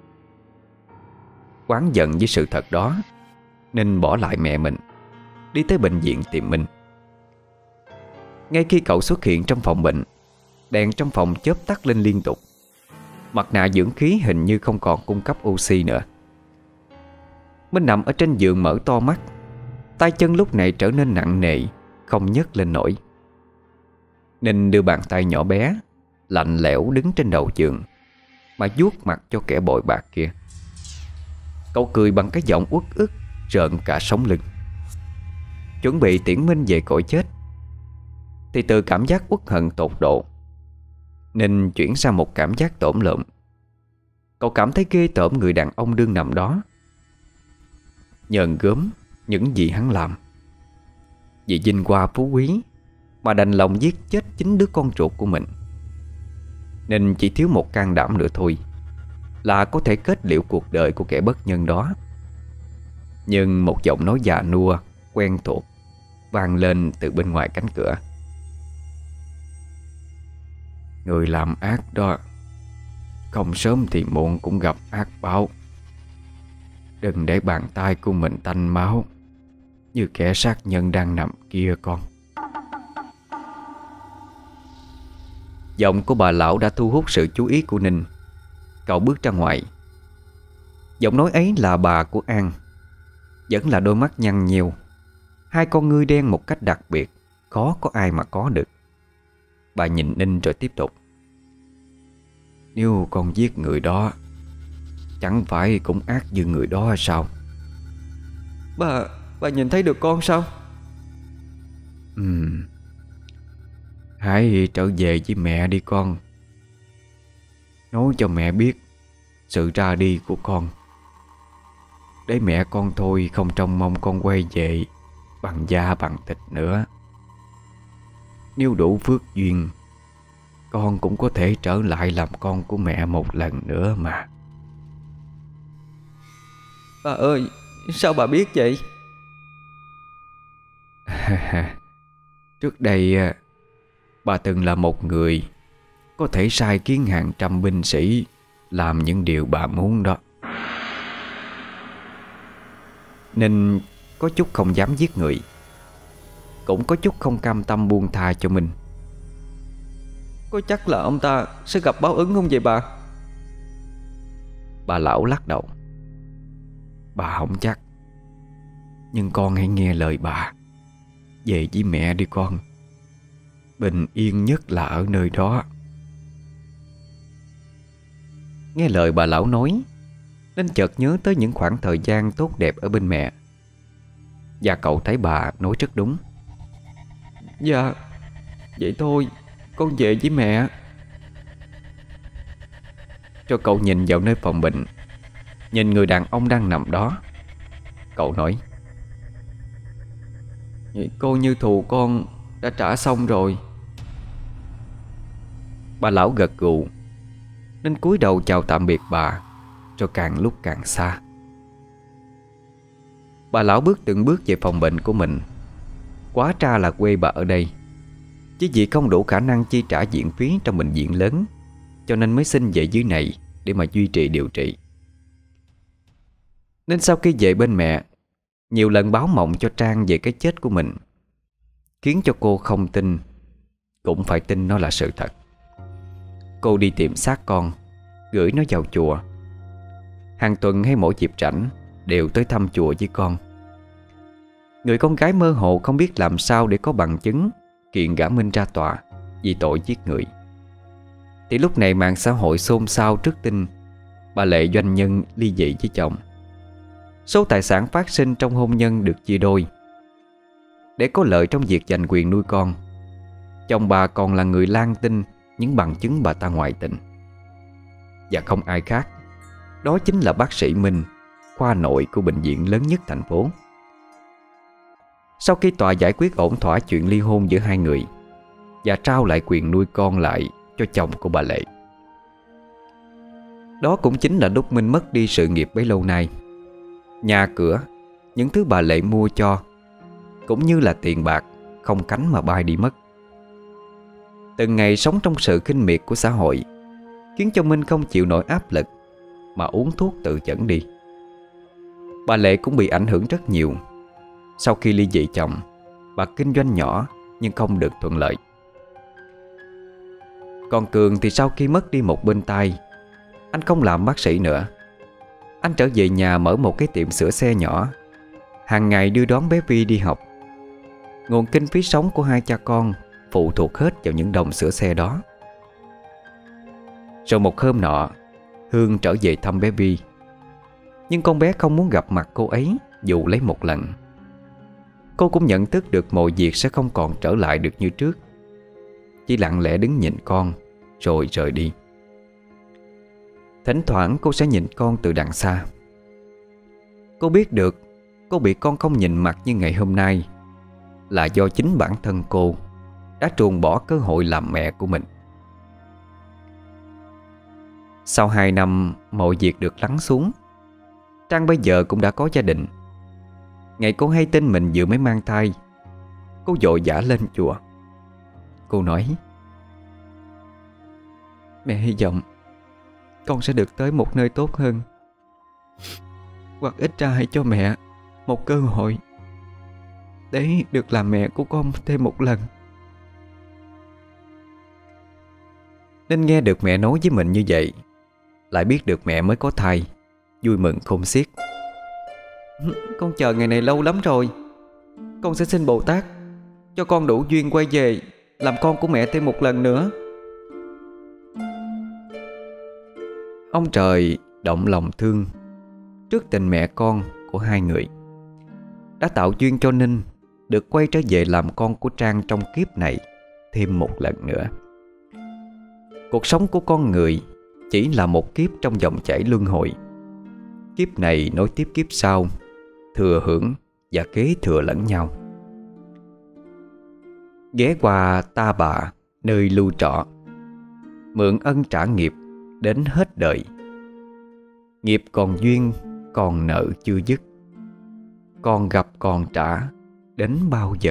Oán giận với sự thật đó, Ninh bỏ lại mẹ mình, đi tới bệnh viện tìm Minh. Ngay khi cậu xuất hiện trong phòng bệnh, đèn trong phòng chớp tắt lên liên tục. Mặt nạ dưỡng khí hình như không còn cung cấp oxy nữa. Minh nằm ở trên giường mở to mắt, tay chân lúc này trở nên nặng nề, không nhấc lên nổi. Ninh đưa bàn tay nhỏ bé, lạnh lẽo đứng trên đầu giường mà vuốt mặt cho kẻ bội bạc kia. Cậu cười bằng cái giọng uất ức rợn cả sống lưng. Chuẩn bị tiễn Minh về cõi chết, thì từ cảm giác uất hận tột độ, Ninh chuyển sang một cảm giác tổn lợm. Cậu cảm thấy ghê tởm người đàn ông đương nằm đó. Nhờn gớm những gì hắn làm, vì vinh hoa phú quý mà đành lòng giết chết chính đứa con ruột của mình. Ninh chỉ thiếu một can đảm nữa thôi là có thể kết liễu cuộc đời của kẻ bất nhân đó. Nhưng một giọng nói già nua quen thuộc vang lên từ bên ngoài cánh cửa. Người làm ác đó, không sớm thì muộn cũng gặp ác báo. Đừng để bàn tay của mình tanh máu như kẻ sát nhân đang nằm kia con. Giọng của bà lão đã thu hút sự chú ý của Ninh. Cậu bước ra ngoài. Giọng nói ấy là bà của An. Vẫn là đôi mắt nhăn nheo, hai con ngươi đen một cách đặc biệt, khó có ai mà có được. Bà nhìn Ninh rồi tiếp tục. Nếu con giết người đó, chẳng phải cũng ác như người đó hay sao? Bà nhìn thấy được con sao? Hãy trở về với mẹ đi con. Nói cho mẹ biết sự ra đi của con, để mẹ con thôi không trông mong con quay về bằng da bằng thịt nữa. Nếu đủ phước duyên, con cũng có thể trở lại làm con của mẹ một lần nữa mà. Bà ơi, sao bà biết vậy? Trước đây bà từng là một người có thể sai khiến hàng trăm binh sĩ làm những điều bà muốn đó. Nên có chút không dám giết người, cũng có chút không cam tâm buông tha cho mình. Có chắc là ông ta sẽ gặp báo ứng không vậy bà? Bà lão lắc đầu. Bà không chắc, nhưng con hãy nghe lời bà. Về với mẹ đi con. Bình yên nhất là ở nơi đó. Nghe lời bà lão nói, nên chợt nhớ tới những khoảng thời gian tốt đẹp ở bên mẹ. Và cậu thấy bà nói rất đúng. Dạ, vậy thôi, con về với mẹ. Cho cậu nhìn vào nơi phòng bệnh, nhìn người đàn ông đang nằm đó. Cậu nói, vậy coi như thù con đã trả xong rồi. Bà lão gật gù, nên cúi đầu chào tạm biệt bà, rồi càng lúc càng xa. Bà lão bước từng bước về phòng bệnh của mình. Quá ra là quê bà ở đây, chỉ vì không đủ khả năng chi trả viện phí trong bệnh viện lớn, cho nên mới xin về dưới này để mà duy trì điều trị. Nên sau khi về bên mẹ, nhiều lần báo mộng cho Trang về cái chết của mình, khiến cho cô không tin cũng phải tin nó là sự thật. Cô đi tìm xác con, gửi nó vào chùa. Hàng tuần hay mỗi dịp rảnh đều tới thăm chùa với con. Người con gái mơ hồ không biết làm sao để có bằng chứng kiện gã Minh ra tòa vì tội giết người. Thì lúc này mạng xã hội xôn xao trước tin bà Lệ doanh nhân ly dị với chồng. Số tài sản phát sinh trong hôn nhân được chia đôi. Để có lợi trong việc giành quyền nuôi con, chồng bà còn là người lan tin những bằng chứng bà ta ngoại tình. Và không ai khác, đó chính là bác sĩ Minh, khoa nội của bệnh viện lớn nhất thành phố. Sau khi tòa giải quyết ổn thỏa chuyện ly hôn giữa hai người và trao lại quyền nuôi con lại cho chồng của bà Lệ, đó cũng chính là lúc Minh mất đi sự nghiệp bấy lâu nay. Nhà cửa, những thứ bà Lệ mua cho, cũng như là tiền bạc không cánh mà bay đi mất. Từng ngày sống trong sự khinh miệt của xã hội khiến cho Minh không chịu nổi áp lực mà uống thuốc tự dẫn đi. Bà Lệ cũng bị ảnh hưởng rất nhiều. Sau khi ly dị chồng, bà kinh doanh nhỏ nhưng không được thuận lợi. Còn Cường thì sau khi mất đi một bên tay, anh không làm bác sĩ nữa. Anh trở về nhà mở một cái tiệm sửa xe nhỏ, hàng ngày đưa đón bé Vi đi học. Nguồn kinh phí sống của hai cha con phụ thuộc hết vào những đồng sửa xe đó. Rồi một hôm nọ, Hương trở về thăm bé Vi, nhưng con bé không muốn gặp mặt cô ấy dù lấy một lần. Cô cũng nhận thức được mọi việc sẽ không còn trở lại được như trước, chỉ lặng lẽ đứng nhìn con rồi rời đi. Thỉnh thoảng cô sẽ nhìn con từ đằng xa. Cô biết được cô bị con không nhìn mặt như ngày hôm nay là do chính bản thân cô đã truồng bỏ cơ hội làm mẹ của mình. Sau 2 năm mọi việc được lắng xuống, Trang bây giờ cũng đã có gia đình. Ngày cô hay tin mình vừa mới mang thai, cô vội vã lên chùa. Cô nói: "Mẹ hy vọng con sẽ được tới một nơi tốt hơn, hoặc ít ra hãy cho mẹ một cơ hội để được làm mẹ của con thêm một lần." Nên nghe được mẹ nói với mình như vậy, lại biết được mẹ mới có thai, vui mừng khôn xiết. "Con chờ ngày này lâu lắm rồi. Con sẽ xin Bồ Tát cho con đủ duyên quay về làm con của mẹ thêm một lần nữa." Ông trời động lòng thương trước tình mẹ con của hai người, đã tạo duyên cho Ninh được quay trở về làm con của Trang trong kiếp này thêm một lần nữa. Cuộc sống của con người chỉ là một kiếp trong dòng chảy luân hồi. Kiếp này nối tiếp kiếp sau, thừa hưởng và kế thừa lẫn nhau. Ghé qua Ta Bà nơi lưu trọ, mượn ân trả nghiệp đến hết đời. Nghiệp còn duyên, còn nợ chưa dứt, còn gặp còn trả đến bao giờ.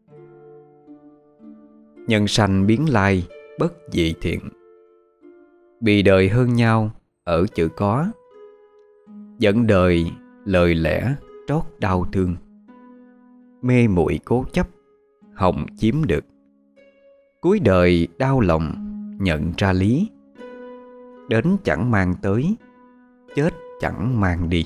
Nhân sanh biến lai bất dị thiện, bì đời hơn nhau ở chữ có. Dẫn đời lời lẽ trót đau thương, mê muội cố chấp hồng chiếm được. Cuối đời đau lòng nhận ra lý, đến chẳng mang tới, chết chẳng mang đi.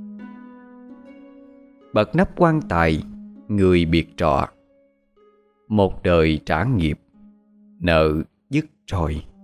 Bật nắp quan tài người biệt trọ, một đời trả nghiệp nợ dứt rồi.